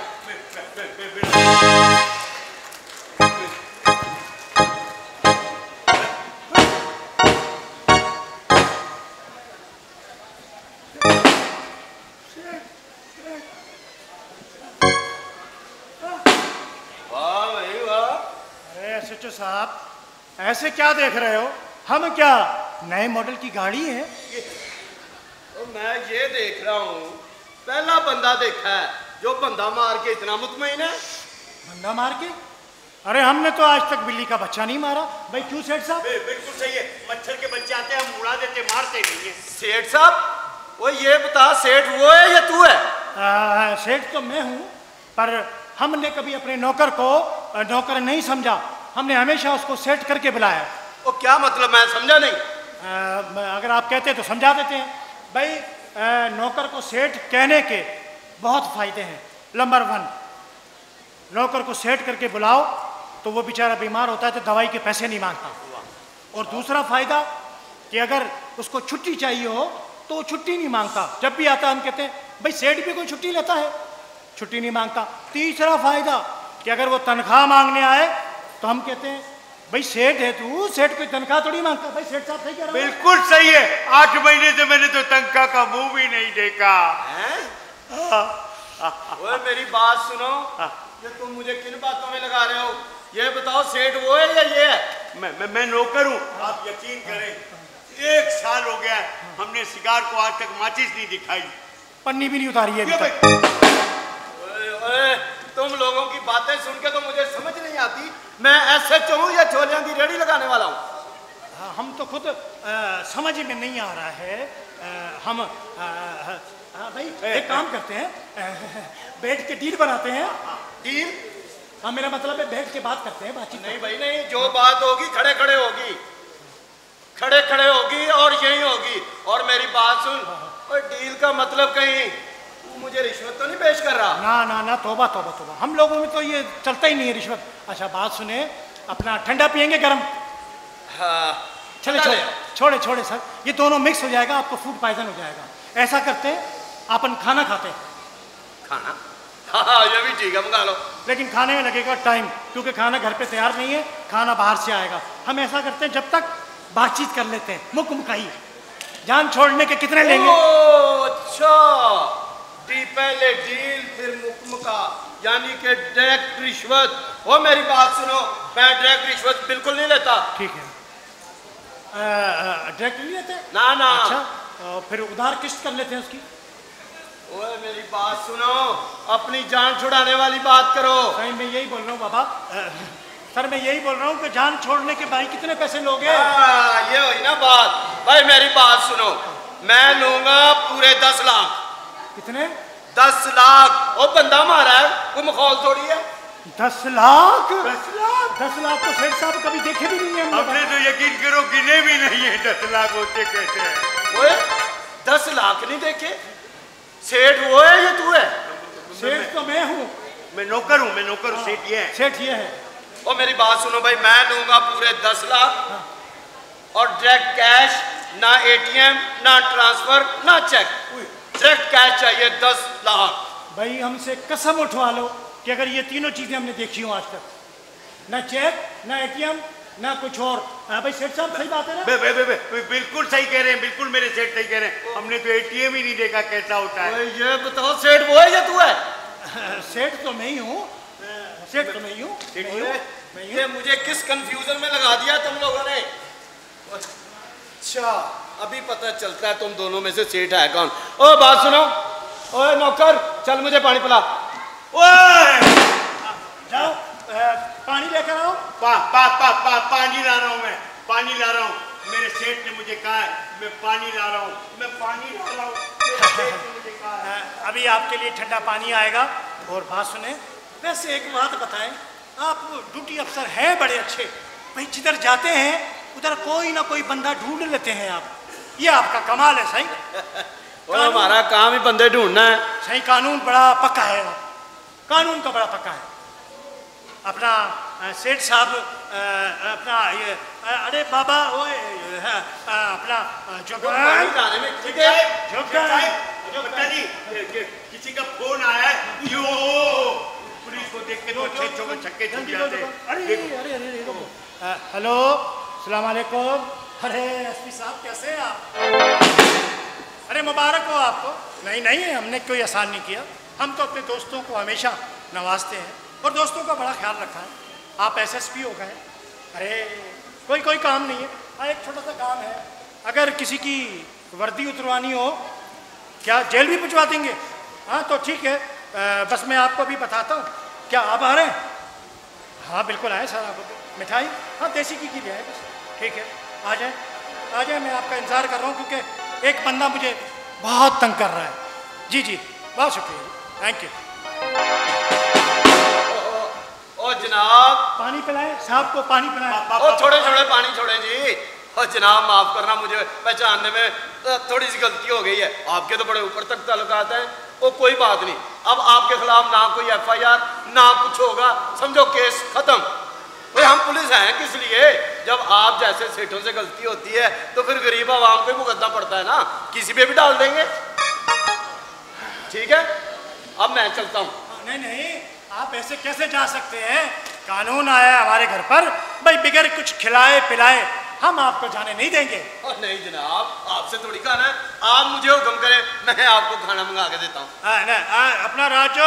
एसएचओ साहब ऐसे क्या देख रहे हो? हम क्या नए मॉडल की गाड़ी है? तो मैं ये देख रहा हूँ, पहला बंदा देखा है जो बंदा मार के इतना मुतमईन है। बंदा मार के? अरे हमने तो आज तक बिल्ली का बच्चा नहीं मारा। भाई क्यों सेठ साहब? बिल्कुल सही है, मच्छर के बच्चे आते हैं हम उड़ा देते, मारते नहीं है। सेठ साहब वो ये बता, सेठ वो है या तू है? आ, सेठ तो मैं हूँ, पर हमने कभी अपने नौकर को अ, नौकर नहीं समझा, हमने हमेशा उसको सेट करके बुलाया। वो क्या मतलब, मैं समझा नहीं। अ, अगर आप कहते हैं तो समझा देते हैं। भाई अ, नौकर को सेठ कहने के बहुत फायदे हैं। नंबर वन, नौकर को सेट करके बुलाओ तो वो बेचारा बीमार होता है तो दवाई के पैसे नहीं मांगता। और दूसरा फायदा कि अगर उसको छुट्टी चाहिए हो तो वो छुट्टी नहीं मांगता। जब भी आता है हम कहते हैं भाई सेठ भी कोई छुट्टी लेता है, छुट्टी नहीं मांगता। तीसरा फायदा कि अगर वो तनख्वाह मांगने आए तो हम कहते हैं भाई सेठ है तू, सेठ कोई तनख्वाह थोड़ी मांगता। भाई सेठ साहब सही कह रहा है। बिल्कुल सही है, आठ महीने से मैंने तो तनख्वाह का मुंह भी नहीं देखा। ओए मेरी बात सुनो, ये तुम मुझे किन बातों में लगा रहे हो? ये बताओ सेठ वो है या ये है? मैं मैं, मैं नौकर हूँ। आप यकीन करें, एक साल हो गया हमने सिगार को आज तक माचिस नहीं दिखाई, पन्नी भी नहीं उतारी है अभी तक। ओए, ओए, तुम लोगों की बातें सुन के तो मुझे समझ नहीं आती, मैं ऐसे हूँ या छोलियां की रेड़ी लगाने वाला हूँ? हाँ, हम तो खुद आ, समझ में नहीं आ रहा है। आ, हम आ, आ, भाई एक काम करते हैं, बैठ के डील बनाते हैं। डील? हाँ, मेरा मतलब है बैठ के बात करते हैं, बातचीत। नहीं भाई नहीं, जो बात होगी खड़े खड़े होगी, खड़े खड़े होगी और यही होगी। और मेरी बात सुन, और डील का मतलब कहीं तू मुझे रिश्वत तो नहीं पेश कर रहा? ना ना ना, तौबा तौबा तौबा, हम लोगों में तो ये चलता ही नहीं है रिश्वत। अच्छा बात सुने, अपना ठंडा पियेंगे गरम? हाँ चले छोड़े छोड़े छोड़े सर, ये दोनों मिक्स हो जाएगा, आपको फूड पॉइजन हो जाएगा। ऐसा करते हैं अपन खाना खाते हैं। खाना? हाँ ये भी ठीक है, मंगा लो। लेकिन खाने में लगेगा टाइम, क्योंकि खाना घर पे तैयार नहीं है, खाना बाहर से आएगा। हम ऐसा करते हैं जब तक बातचीत कर लेते हैं, मुक मुकाई। जान छोड़ने के कितने लेंगे? ओ, अच्छा, डी पहले डील फिर मुकमुका, यानी कि डायरेक्ट रिश्वत। ओ मेरी बात सुनो, मैं डायरेक्ट रिश्वत बिल्कुल नहीं लेता। ठीक है, डायरेक्ट नहीं लेते? ना ना। अच्छा, फिर उधार किस्त कर लेते हैं उसकी। ओए मेरी बात सुनो, अपनी जान छुड़ाने वाली बात करो। सही मैं यही बोल रहा हूँ बाबा, सर मैं यही बोल रहा हूँ कि जान छोड़ने के भाई कितने पैसे लोगे? ये हुई ना बात। भाई मेरी बात सुनो, मैं लूंगा पूरे दस लाख। कितने? दस लाख। ओ बंदा मारा है, वो मखौल थोड़ी है। दस लाख? दस लाख दस लाख तो सेठ साहब कभी देखे भी नहीं है हमने तो यकीन करो गिने भी नहीं है दस लाख होते कैसे हैं। ओए दस लाख नहीं देखे? सेठ वो है या तू है? सेठ तो मैं हूँ। मैं नौकर हूँ, मैं नौकर हूँ, सेठ ये है। सेठ ये है। ओ मेरी बात सुनो भाई, मैं लूंगा पूरे दस लाख और डायरेक्ट कैश, ना एटीएम ना ट्रांसफर ना चेक, डायरेक्ट कैश चाहिए दस लाख। भाई हमसे कसम उठवा लो कि अगर ये तीनों चीजें हमने देखी हो आज तक, ना चेक ना एटीएम ना कुछ और। भाई सेठ साहब सही बात है ना? बे, बे, बे, बे, बिल्कुल सही कह रहे हैं, बिल्कुल मेरे सेठ सही कह रहे हैं। हमने तो एटीएम ही नहीं देखा कैसा होता है। ये बताओ सेठ वो है या तू है? सेठ तो मैं ही हूँ, सेठ तो मैं ही हूँ। ये मुझे किस कंफ्यूजन में लगा दिया तुम लोगों ने। अच्छा अभी पता चलता है तुम दोनों में से सेठ है कौन। ओ बात सुनो, ओए नौकर चल मुझे पानी पिला। ओए जाओ पानी लेकर आओ। पा, पा, पा, पा, पानी ला रहा हूँ, मैं पानी ला रहा हूँ। मेरे सेठ ने मुझे कहा है मैं पानी ला रहा हूँ, मैं पानी ला रहा हूँ। मेरे सेठ ने मुझे कहा है। अभी आपके लिए ठंडा पानी आएगा। और बात सुने, वैसे एक बात बताएं, आप ड्यूटी अफसर हैं बड़े अच्छे, भाई जिधर जाते हैं उधर कोई ना कोई बंदा ढूंढ लेते हैं आप, ये आपका कमाल है। सही और हमारा काम ही बंदे ढूंढना है। सही, कानून बड़ा पक्का है, कानून का बड़ा पक्का है। अपना सेठ साहब अपना ये, अरे बाबा वो अपना किसी का फोन आया है, यो पुलिस को देख के तो छक्के को छक्के छूट जाते हैं। अरे अरे अरे हेलो अस्सलाम वालेकुम। अरे एसपी साहब कैसे हैं आप? अरे मुबारक हो आपको। नहीं नहीं, हमने कोई एहसान नहीं किया, हम तो अपने दोस्तों को हमेशा नवाजते हैं और दोस्तों का बड़ा ख्याल रखा है। आप एसएसपी हो गए, अरे कोई कोई काम नहीं है। हाँ एक छोटा सा काम है, अगर किसी की वर्दी उतरवानी हो, क्या जेल भी पहुँचवा देंगे? हाँ तो ठीक है, आ, बस मैं आपको अभी बताता हूँ। क्या आप आ रहे हैं? हाँ बिल्कुल आए सर। आप मिठाई? हाँ देसी की की ले आए बस। ठीक है आ जाए आ जाए, मैं आपका इंतज़ार कर रहा हूँ क्योंकि एक बंदा मुझे बहुत तंग कर रहा है। जी जी बहुत शुक्रिया, थैंक यू। जनाब पानी पिलाए साहब को, पानी पिलाए। ओ छोड़े छोड़े पानी छोड़े जी। और जनाब माफ करना, मुझे पहचानने में थोड़ी सी गलती हो गई है। आपके तो बड़े ऊपर तक ताल्लुकात हैं। वो कोई बात नहीं, अब आपके खिलाफ ना कोई एफ आई आर ना कुछ होगा, समझो केस खत्म। भाई हम पुलिस हैं किस लिए? जब आप जैसे सेठों से गलती होती है तो फिर गरीब आवाम पे मुकदमा पड़ता है ना, किसी पे भी डाल देंगे। ठीक है, अब मैं चलता हूँ। नहीं नहीं, आप ऐसे कैसे जा सकते हैं? कानून आया हमारे घर पर, भाई बगैर कुछ खिलाए पिलाए हम आपको जाने नहीं देंगे। और नहीं जनाब, आपसे थोड़ी खाना है, आप मुझे हुक्म करें, मैं आपको खाना मंगा के देता हूँ। अपना राजू,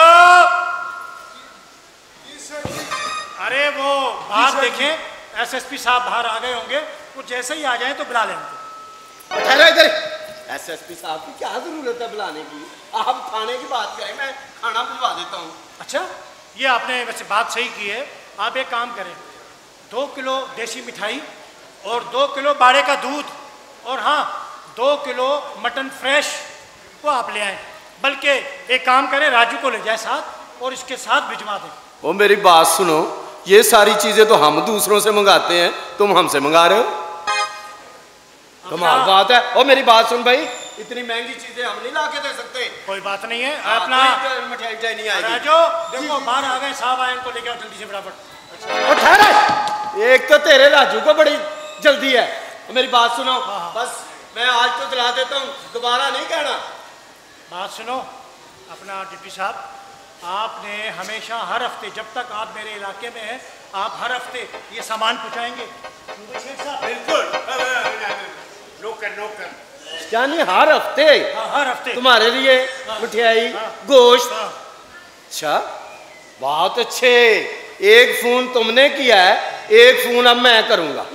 अरे वो बाहर देखें, एस एस पी साहब बाहर आ गए होंगे, वो जैसे ही आ जाए तो बुला लेंगे। ठहरो इधर। एस एस पी साहब की क्या जरूरत है बुलाने की? आप खाने की बात करें, मैं खाना भिजवा देता हूँ। अच्छा, ये आपने वैसे बात सही की है। आप एक काम करें, दो किलो देसी मिठाई और दो किलो बाड़े का दूध और हाँ दो किलो मटन फ्रेश वो आप ले आए। बल्कि एक काम करें, राजू को ले जाए साथ और इसके साथ भिजवा दें। वो मेरी बात सुनो, ये सारी चीजें तो हम दूसरों से मंगाते हैं, तुम हमसे मंगा रहे हो? कमाल बात है। और मेरी बात सुन भाई, इतनी महंगी चीजें हम नहीं ला के दे सकते। कोई बात नहीं है, हाँ, अपना मिठाई मिठाई नहीं आएगी। राजू देखो बाहर आ गए साहब, आए इनको लेके आओ जल्दी से फटाफट। और ठहरे, एक तो तेरे राजू को बड़ी जल्दी है। मेरी बात सुनो, बस मैं आज तो दिला देता हूँ, दोबारा नहीं कहना। बात सुनो अपना डिप्टी साहब, आपने हमेशा हर हफ्ते जब तक आप मेरे इलाके में हैं, आप हर हफ्ते ये सामान पहुँचाएंगे। बिल्कुल, नौकर नौकर। यानी हर हफ्ते? हाँ, हर हफ्ते तुम्हारे लिए मिठाई, गोश्त। अच्छा, बहुत अच्छे। एक फोन तुमने किया है, एक फोन अब मैं करूंगा।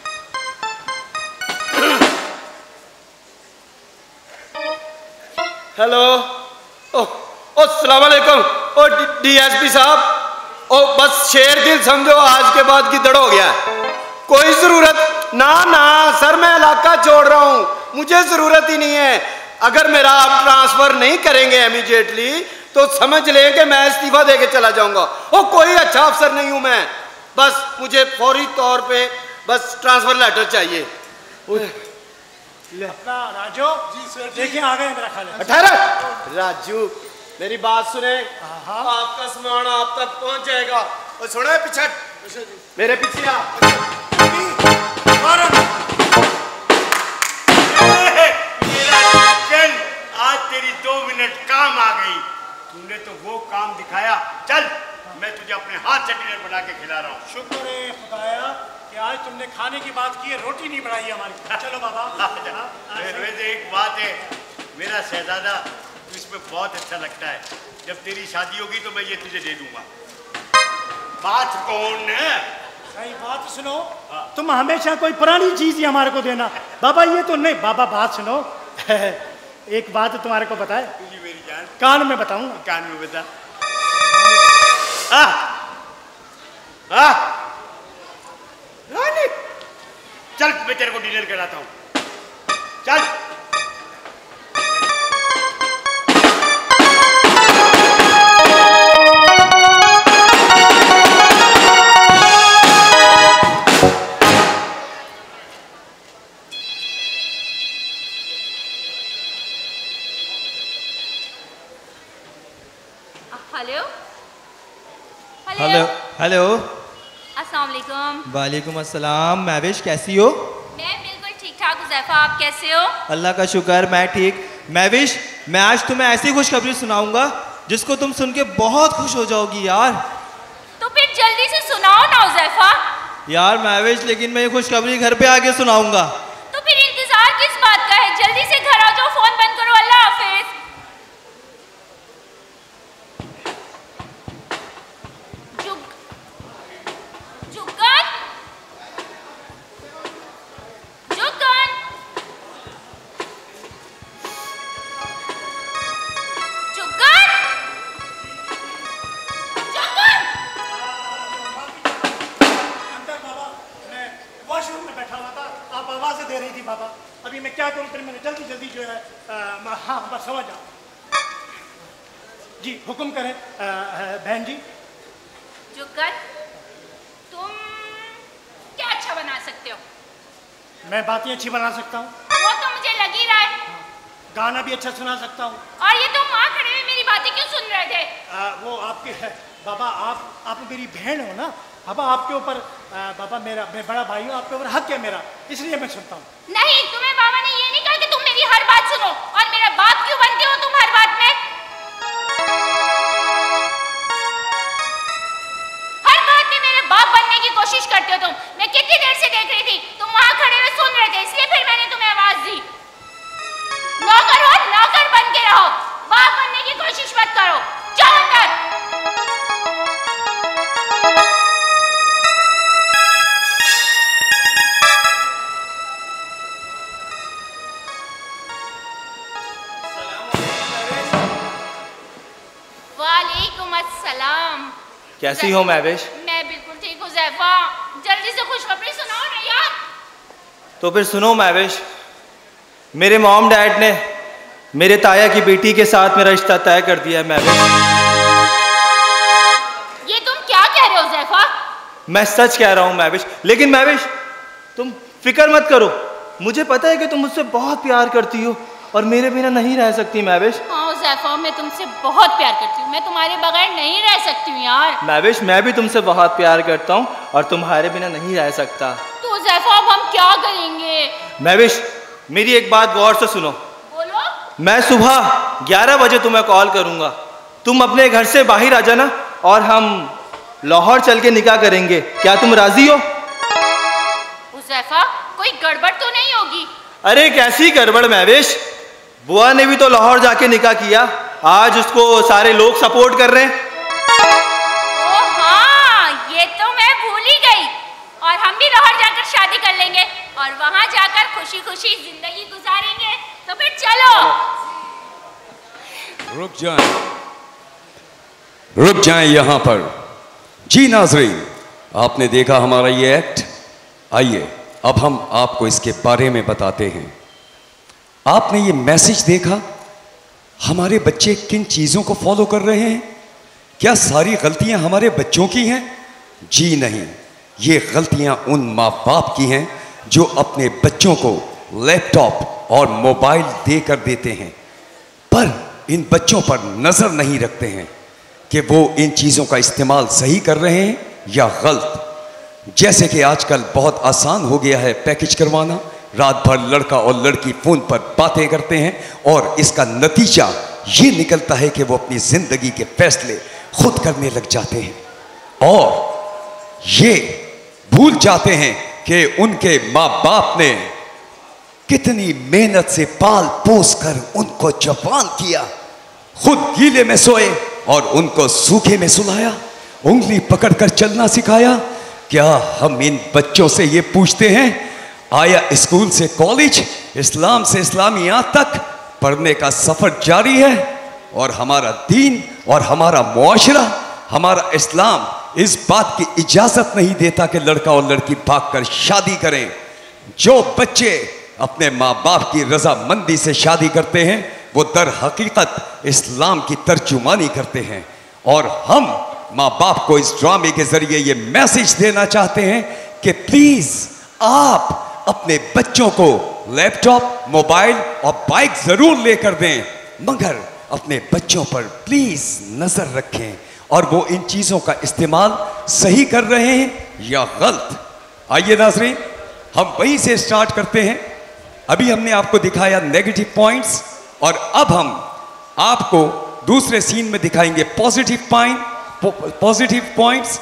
हेलो, ओ अस्सलाम वालेकुम। ओ डीएसपी साहब, ओ बस शेर दिल समझो, आज के बाद गिद्दड़ हो गया है। कोई जरूरत ना ना सर, मैं इलाका छोड़ रहा हूँ, मुझे जरूरत ही नहीं है। अगर मेरा आप ट्रांसफर नहीं करेंगे इमीडिएटली तो समझ लें कि मैं इस्तीफा दे के चला जाऊंगा। ओ कोई अच्छा अफसर नहीं हूं मैं, बस मुझे फौरी तौर पे बस ट्रांसफर लेटर चाहिए। अपना राजू जी सर, देखिए आ गए मेरा ख्याल है। अठारह राजू, मेरी बात सुने, आपका सामान आप तक पहुंच जाएगा। और सुना है पीछे, मेरे पीछे आ। चल, आज तेरी दो मिनट काम आ गई। तूने तो वो काम दिखाया। चल, मैं तुझे अपने हाथ से डिनर बना के खिला रहा हूँ। शुक्र है खुदाया कि आज तुमने खाने की बात की है, रोटी नहीं बनाई हमारी। चलो बाबा। वैसे एक बात है मेरा शहजादा, इसमें बहुत अच्छा लगता है। जब तेरी शादी होगी तो मैं ये तुझे दे दूंगा। बात कौन है? सही बात सुनो, तुम हमेशा कोई पुरानी चीज ही हमारे को देना। बाबा ये तो नहीं, बाबा बात सुनो। एक बात तुम्हारे को पता है? मेरी जान, कान में बताऊंगा। कान में बता। आ, आ, रानी, चल मैं तेरे को डिनर कराता हूँ। चल। हेलो हेलो हेलो, अस्सलाम वालेकुम। वालेकुम अस्सलाम। महविश कैसी हो? मैं बिल्कुल ठीक ठाक हूँ ज़ैफ़ा, आप कैसे हो? अल्लाह का शुक्र, मैं ठीक। महविश, मैं आज तुम्हें ऐसी खुशखबरी सुनाऊंगा जिसको तुम सुन के बहुत खुश हो जाओगी यार। तो फिर जल्दी से सुनाओ ना ज़ैफ़ा। यार महविश, लेकिन मैं ये खुशखबरी घर पे आके सुनाऊंगा। तो फिर इंतजार किस बात का है? जल्दी से घर आ जाओ, फोन बंद करो। अल्लाह हाफिज। अभी मैं क्या करूं, फिर मैंने जल्दी जल्दी जो है आ, हाँ बस समझ जाओ जी, हुक्म करें बहन जी। जुगत, सकते हो। मैं बातें अच्छी बना सकता हूँ, वो तो मुझे लग ही रहा है। गाना भी अच्छा सुना सकता हूँ। और ये तुम वहाँ खड़े हुए मेरी बातें क्यों सुन रहे थे? आ, वो आपके बाबा, आप आप मेरी बहन हो ना बाबा, आपके ऊपर बाबा मेरा मैं बड़ा भाई हूँ, आपके ऊपर हक है मेरा, इसलिए मैं सुनता हूँ। नहीं, तुम्हें बाबा ने ये नहीं कहा कि तुम मेरी हर बात सुनो, और मेरा बाप क्यों बनते हो तुम हर बात में? हर बात में मेरे बाप बनने की कोशिश करते हो तुम। मैं कितनी देर से देख रही थी, तुम वहां खड़े हुए सुन रहे थे, इसलिए फिर मैंने तुम्हें आवाज दी। नौकर हो, नौकर बन के रहो, बाप बनने की कोशिश मत करो। चलो अंदर। वालेकुम अस्सलाम। कैसी हो महविश? मैं बिल्कुल ठीक हूँ ज़ैफ़ा। जल्दी से खुशखबरी सुनाओ ना यार। तो फिर सुनो महविश, मेरे मॉम डैड ने मेरे ताया की बेटी के साथ मेरा रिश्ता तय कर दिया है महविश। ये तुम क्या कह रहे हो ज़ैफ़ा? मैं सच कह रहा हूँ महविश। लेकिन महविश तुम फिक्र मत करो, मुझे पता है कि तुम मुझसे बहुत प्यार करती हो और मेरे बिना नहीं रह सकती महविश। हाँ ज़ैफ़ा, मैं तुमसे बहुत प्यार करती हूँ, मैं तुम्हारे बगैर नहीं रह सकती हूँ यार। महविश मैं भी तुमसे बहुत प्यार करता हूँ और तुम्हारे बिना नहीं रह सकता। तो ज़ैफ़ा अब हम क्या करेंगे? महविश मेरी एक बात गौर से सुनो। बोलो। मैं सुबह ग्यारह बजे तुम्हें कॉल करूंगा, तुम अपने घर से बाहर आ जाना और हम लाहौर चल के निकाह करेंगे। क्या तुम राजी हो? ज़ैफ़ा कोई गड़बड़ तो नहीं होगी? अरे कैसी गड़बड़ महविश, बुआ ने भी तो लाहौर जाके निकाह किया, आज उसको सारे लोग सपोर्ट कर रहे हैं। ओ हाँ, ये तो मैं भूल ही गई। और हम भी लाहौर जाकर शादी कर लेंगे और वहां जाकर खुशी खुशी जिंदगी गुजारेंगे। तो फिर चलो। रुक जाएं, रुक जाएं यहाँ पर। जी नाज़रीन, आपने देखा हमारा ये एक्ट, आइए अब हम आपको इसके बारे में बताते हैं। आपने ये मैसेज देखा, हमारे बच्चे किन चीज़ों को फॉलो कर रहे हैं? क्या सारी गलतियां हमारे बच्चों की हैं? जी नहीं, ये गलतियां उन माँ बाप की हैं जो अपने बच्चों को लैपटॉप और मोबाइल देकर देते हैं, पर इन बच्चों पर नज़र नहीं रखते हैं कि वो इन चीज़ों का इस्तेमाल सही कर रहे हैं या गलत। जैसे कि आजकल बहुत आसान हो गया है पैकेज करवाना, रात भर लड़का और लड़की फ़ोन पर बातें करते हैं और इसका नतीजा ये निकलता है कि वो अपनी ज़िंदगी के फैसले खुद करने लग जाते हैं और ये भूल जाते हैं कि उनके माँ बाप ने कितनी मेहनत से पाल पोस कर उनको जवान किया, खुद गीले में सोए और उनको सूखे में सुलाया, उंगली पकड़कर चलना सिखाया। क्या हम इन बच्चों से ये पूछते हैं, आया स्कूल से कॉलेज, इस्लाम से इस्लामियात तक पढ़ने का सफ़र जारी है और हमारा दीन और हमारा मुआशरा, हमारा इस्लाम इस बात की इजाज़त नहीं देता कि लड़का और लड़की भागकर शादी करें। जो बच्चे अपने माँ बाप की रजामंदी से शादी करते हैं वो दर हकीकत इस्लाम की तर्जुमानी करते हैं और हम माँ बाप को इस ड्रामे के जरिए ये मैसेज देना चाहते हैं कि प्लीज़ आप अपने बच्चों को लैपटॉप, मोबाइल और बाइक ज़रूर लेकर दें, मगर अपने बच्चों पर प्लीज़ नज़र रखें और वो इन चीज़ों का इस्तेमाल सही कर रहे हैं या गलत। आइए नाज़रीन, हम वहीं से स्टार्ट करते हैं। अभी हमने आपको दिखाया नेगेटिव पॉइंट्स और अब हम आपको दूसरे सीन में दिखाएंगे पॉजिटिव पॉइंट पॉजिटिव पॉइंट्स।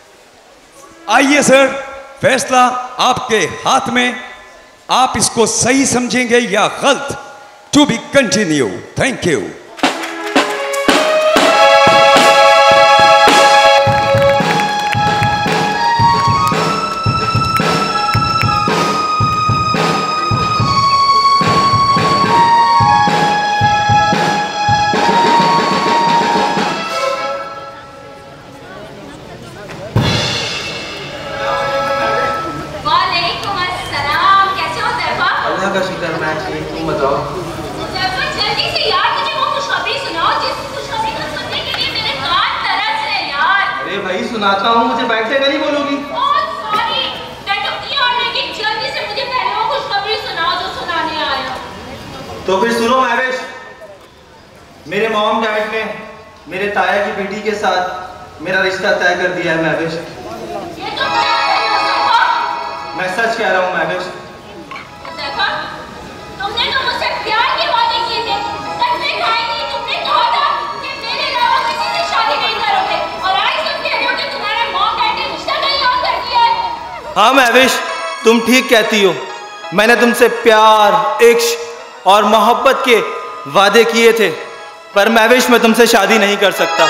आइए सर, फैसला आपके हाथ में, आप इसको सही समझेंगे या गलत। To be continue. Thank you. का शुक्र, मैं ठीक, तुम बताओ। जल्दी से यार मुझे वो खुशखबरी सुनाओ जिस खुशखबरी को सुनने के लिए मेरे कान तरस रहे यार। अरे भाई सुनाता हूँ, मुझे बैठे का नहीं बोलोगी? ओह सॉरी, दैट ये और लेकिन तो फिर सुनो महवेश, मेरे मॉम डैड ने मेरे ताया की बेटी के साथ मेरा रिश्ता तय कर दिया है महवेश। मैं सच कह रहा हूँ महवेश। तुमने तो मुझसे प्यार के वादे किए थे, सच में खाई थी। तुमने कहा था कि मेरे अलावा किसी से शादी नहीं करोगे, और आज तुम कह रहे हो कि तुम्हारे मॉम डैड ने रिश्ता कहीं और कर दिया है। हाँ महवेश, तुम ठीक कहती हो। मैंने तुमसे प्यार, इश्क और मोहब्बत के वादे किए थे, पर महवेश मैं तुमसे शादी नहीं कर सकता।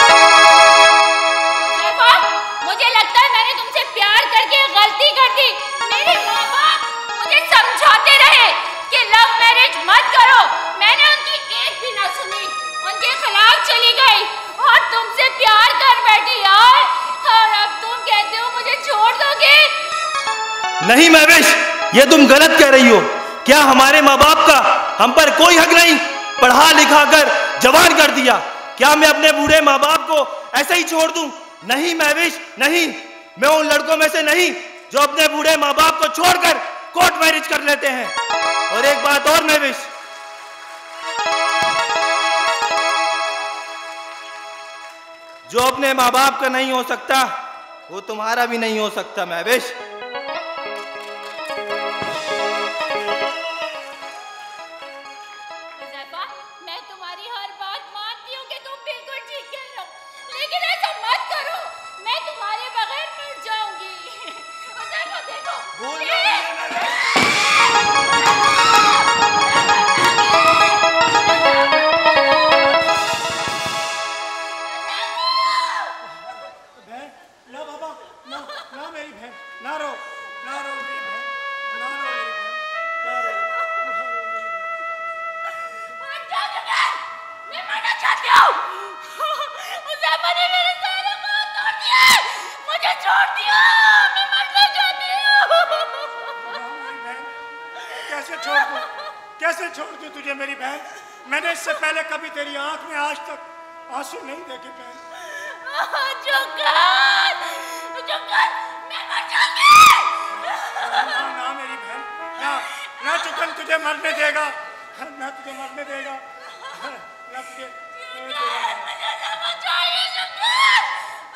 मुझे लगता है मैंने तुमसे प्यार करके गलती कर दी। मेरे माँ बाप मुझे समझाते रहे कि लव मैरिज मत करो, मैंने उनकी एक भी ना सुनी, उनके खिलाफ चली गई और तुमसे प्यार कर बैठी यार। और अब तुम कहते हो मुझे छोड़ दोगे? नहीं महवेश, ये तुम गलत कह रही हो। क्या हमारे माँ बाप का हम पर कोई हक नहीं? पढ़ा लिखा कर जवान कर दिया, क्या मैं अपने बूढ़े माँ बाप को ऐसे ही छोड़ दूं? नहीं महवेश नहीं, मैं उन लड़कों में से नहीं जो अपने बूढ़े माँ बाप को छोड़कर कोर्ट मैरिज कर लेते हैं। और एक बात और महवेश, जो अपने माँ बाप का नहीं हो सकता वो तुम्हारा भी नहीं हो सकता महवेश। मैं तुम्हारी हर बात मानती हूँ कि तुम बिल्कुल ठीक कह रहे हो, लेकिन ऐसा मत करो, मैं तुम्हारे बगैर मर जाऊंगी। देखो देखो बहन, ना बाबा, ना ना मेरी बहन, ना रो, ना रो मेरी बहन, ना रो मेरी बहन, ना रो, ना रो मेरी बहन। मैं मरना चाहती हूँ। उज़ैफा ने मेरे सारे पाँव तोड़ दिए, मुझे छोड़ दिया, मैं मरना चाहती हूँ। कैसे छोड़ दूं? कैसे छोड़ दूं तुझे मेरी बहन? मैंने इससे पहले कभी तेरी आंख में आज तक आंसू नहीं देखे बहन। जुगन, जुगन, मैं मर जाऊंगी। ना ना मेरी बहन, ना ना जुगन तुझे मरने देगा, ना तुझे मरने देगा, ना तुझे मुझे समझ आई जुगन।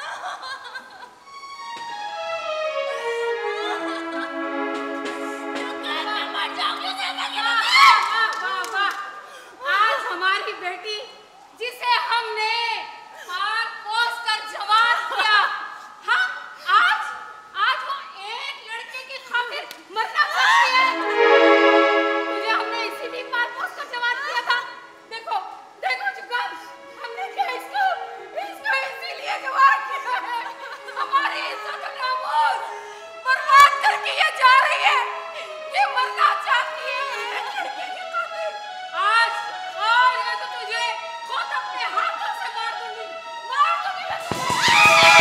आज हमारी बेटी जिसे हमने मार पोस कर जवान किया, हाँ आज आज वो एक लड़के की खातिर मरना चाहती है। तुझे हमने इसीलिए मार पोस कर जवान किया था। देखो देखो जुगन, हमने क्या इसको इसको इसीलिए जवान किया है। हमारी इज्जत और नामूस बर्बाद करके ये जा रही है, ये मरना चाहती है एक लड़के की खातिर। आज आज मैं तो तुझे खुद अपने हाथों से मार दूंगी, मार दूंगी मैं तुझे।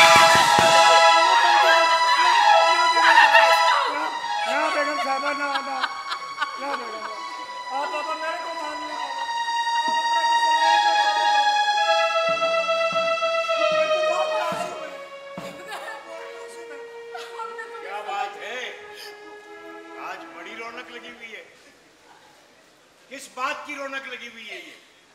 ना बेगम साहबा, ना ना ना बेगम, आप पापा मेरे को मार लो। क्या बात है, आज बड़ी रौनक लगी हुई है। किस बात की रौनक लगी हुई है ये?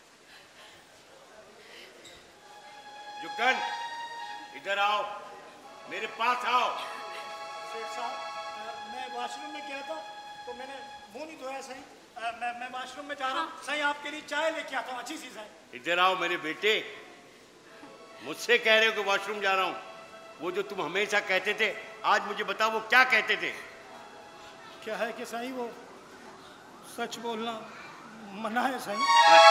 जुगन, इधर आओ, मेरे पास आओ। सेठ साहब, मैं वॉशरूम में गया था तो मैंने मुंह नहीं धोया सही। अ, मैं मैं वॉशरूम में जा रहा हूँ, सही आपके लिए चाय लेके आता हूँ अच्छी सी सही। इधर आओ मेरे बेटे, मुझसे कह रहे हो कि वॉशरूम जा रहा हूँ। वो जो तुम हमेशा कहते थे, आज मुझे बताओ वो क्या कहते थे? क्या है कि सही वो सच बोलना मना है सही।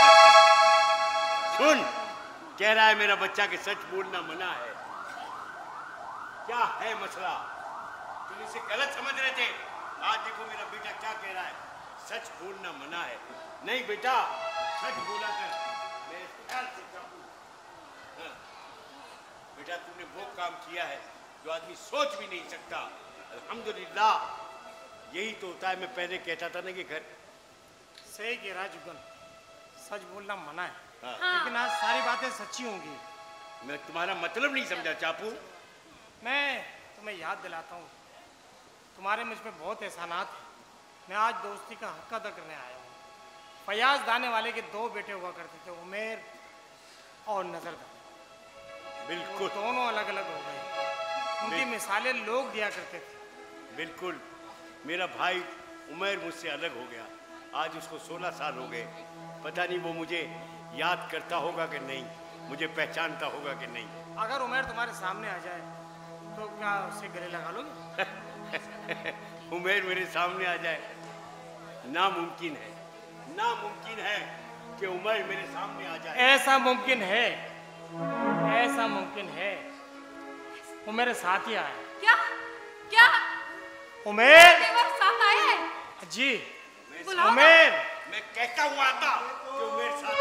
सुन, कह रहा है मेरा बच्चा कि सच बोलना मना है। क्या है मसला? तुम इसे गलत समझ रहे थे, आज देखो मेरा बेटा क्या कह रहा है, सच बोलना मना है। नहीं बेटा, सच बोला कर, मैं ख्याल से चाहूं। हाँ। बेटा तुमने वो काम किया है जो आदमी सोच भी नहीं सकता। अल्हम्दुलिल्लाह, यही तो होता है। मैं पहले कहता था ना कि घर सही कह रहा जुगन, सच बोलना मना है। हाँ। लेकिन आज सारी बातें सच्ची होंगी। मैं तुम्हारा मतलब नहीं समझा चापू। मैं तुम्हें याद दिलाता हूँ, तुम्हारे मुझ पे बहुत एहसानात हैं। मैं आज दोस्ती का हक अदा करने आया हूँ। फयाज दाने वाले के दो बेटे हुआ करते थे, उमेर और नजर का। बिल्कुल दोनों अलग अलग हो गए। उनकी मिसालें लोग दिया करते थे। बिल्कुल, मेरा भाई उमर मुझसे अलग हो गया। आज उसको सोलह साल हो गए। पता नहीं वो मुझे याद करता होगा कि नहीं, मुझे पहचानता होगा कि नहीं। अगर उमर तुम्हारे सामने आ जाए तो क्या उससे गले लगा लोगे? उमर मेरे सामने आ जाए, नामुमकिन है, नामुमकिन है कि उमर मेरे सामने आ जाए। ऐसा मुमकिन है, ऐसा मुमकिन है। वो मेरे साथ ही आया। क्या क्या उमेर देवर साथ आए हैं? जी बुलाओ। उमेर मैं कहता हुआ आता कि उमेर साथ।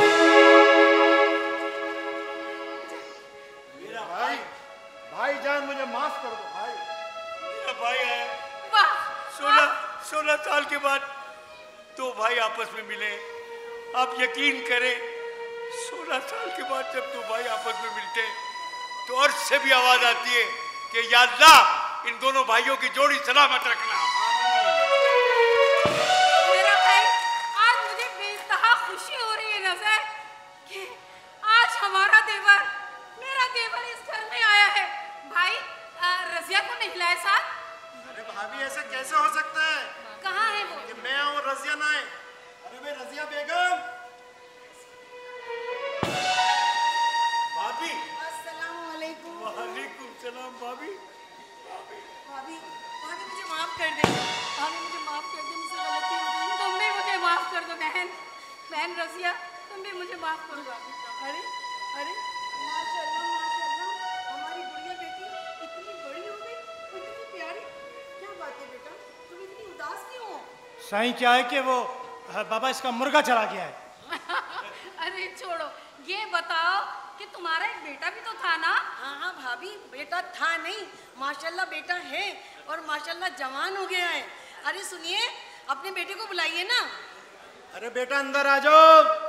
मेरा भाई, भाईजान मुझे माफ कर दो भाई। मेरा भाई आया। वाह सोलह सोलह साल के बाद दो भाई आपस में मिले। आप यकीन करें, सोलह साल के बाद जब दो भाई आपस में मिलते हैं तो अर्श से भी आवाज आती है कि या अल्लाह इन दोनों भाइयों की जोड़ी सलामत रखना। मेरा भाई, आज मुझे बेइंतहा खुशी हो रही है नजर कि आज हमारा देवर, मेरा देवर इस घर में आया है। भाई आ, रजिया को नहीं लाए साथ? अरे भाभी ऐसा कैसे हो सकता है? कहाँ है वो? कि मैं और रजिया ना आए। अरे मैं रजिया बेगम। भाभी। अस्सलाम वालेकुम। वालेकुम सलाम भाभी। भाभी, भाभी मुझे माफ कर दे। भाभी मुझे माफ कर दे, मुझसे गलती हो गई। तुम भी मुझे माफ कर दो बहन। बहन रजिया, तुम भी मुझे माफ कर दो। अरे अरे माशाल्लाह माशाल्लाह, हमारी गुड़िया बेटी इतनी बड़ी हो गई, इतनी प्यारी। क्या बात है बेटा, तुम इतनी उदास क्यों हो? साईं क्या है कि वो बाबा इसका मुर्गा चला गया है। अरे छोड़ो, ये बताओ कि तुम्हारा एक बेटा भी तो था ना? हाँ हाँ भाभी, बेटा था नहीं, माशाल्लाह बेटा है और माशाल्लाह जवान हो गया है। अरे सुनिए, अपने बेटे को बुलाइए ना। अरे बेटा अंदर आ जाओ।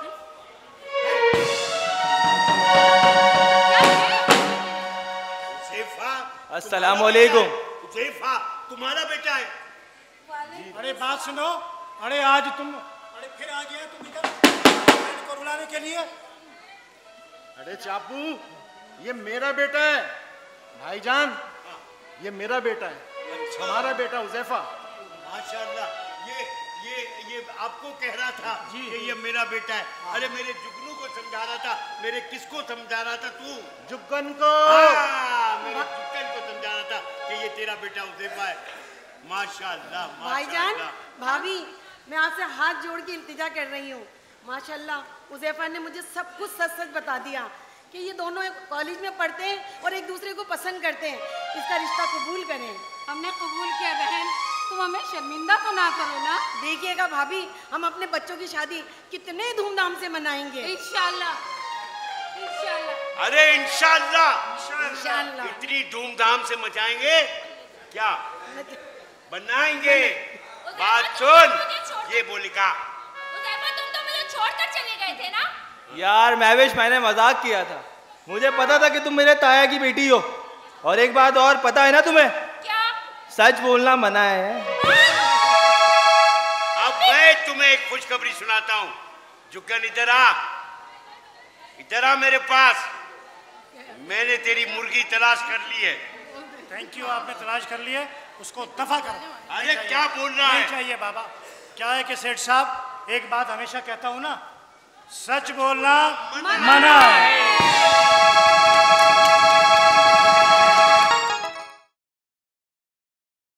अस्सलाम वालेकुम। ज़ेफ़ा तुम्हारा बेटा है? अरे बात सुनो, अरे आज तुम, अरे फिर आ गया तुम इधर को बुलाने के लिए। अरे चापू, ये मेरा बेटा है भाईजान, ये मेरा बेटा है। हमारा बेटा हुज़ैफा। माशाल्लाह, ये ये ये आपको कह रहा था कि ये मेरा बेटा है। अरे मेरे जुगनू को समझा रहा था। मेरे किसको समझा रहा था तू? जुगन को। हाँ, मेरे जुगन को समझा रहा था कि ये तेरा बेटा हुज़ैफा है। माशाल्लाह भाईजान, माशाल्लाह। भाभी मैं आपसे हाथ जोड़ के इल्तिजा कर रही हूँ। माशाल्लाह हुज़ैफा ने मुझे सब कुछ सच सच बता दिया कि ये दोनों कॉलेज में पढ़ते हैं और एक दूसरे को पसंद करते हैं। इसका रिश्ता कबूल करें। हमने कबूल किया बहन, तुम हमें शर्मिंदा तो ना करो ना। देखिएगा भाभी, हम अपने बच्चों की शादी कितने धूमधाम से मनाएंगे। इंशाल्लाह इंशाल्लाह। अरे इंशाल्लाह इंशाल्लाह इतनी धूमधाम से मचाएंगे क्या? बनाएंगे। बात सुन, ये बोलिका। हुज़ैफा तुम तो मुझे छोड़कर चले गए थे ना? यार महविश, मैंने मजाक किया था। मुझे पता था कि तुम मेरे ताया की बेटी हो। और एक बात और पता है ना तुम्हें? क्या? सच बोलना मना है। अब मैं तुम्हें एक खुशखबरी सुनाता हूँ। जुगन इधर आ, इधर आ मेरे पास। मैंने तेरी मुर्गी तलाश कर ली है। थैंक यू, आपने तलाश कर लिए, उसको दफा करो। अरे क्या बोल रहा है? नहीं चाहिए बाबा। क्या है कि सेठ साहब, एक बात हमेशा कहता हूँ ना, सच बोलना मना है।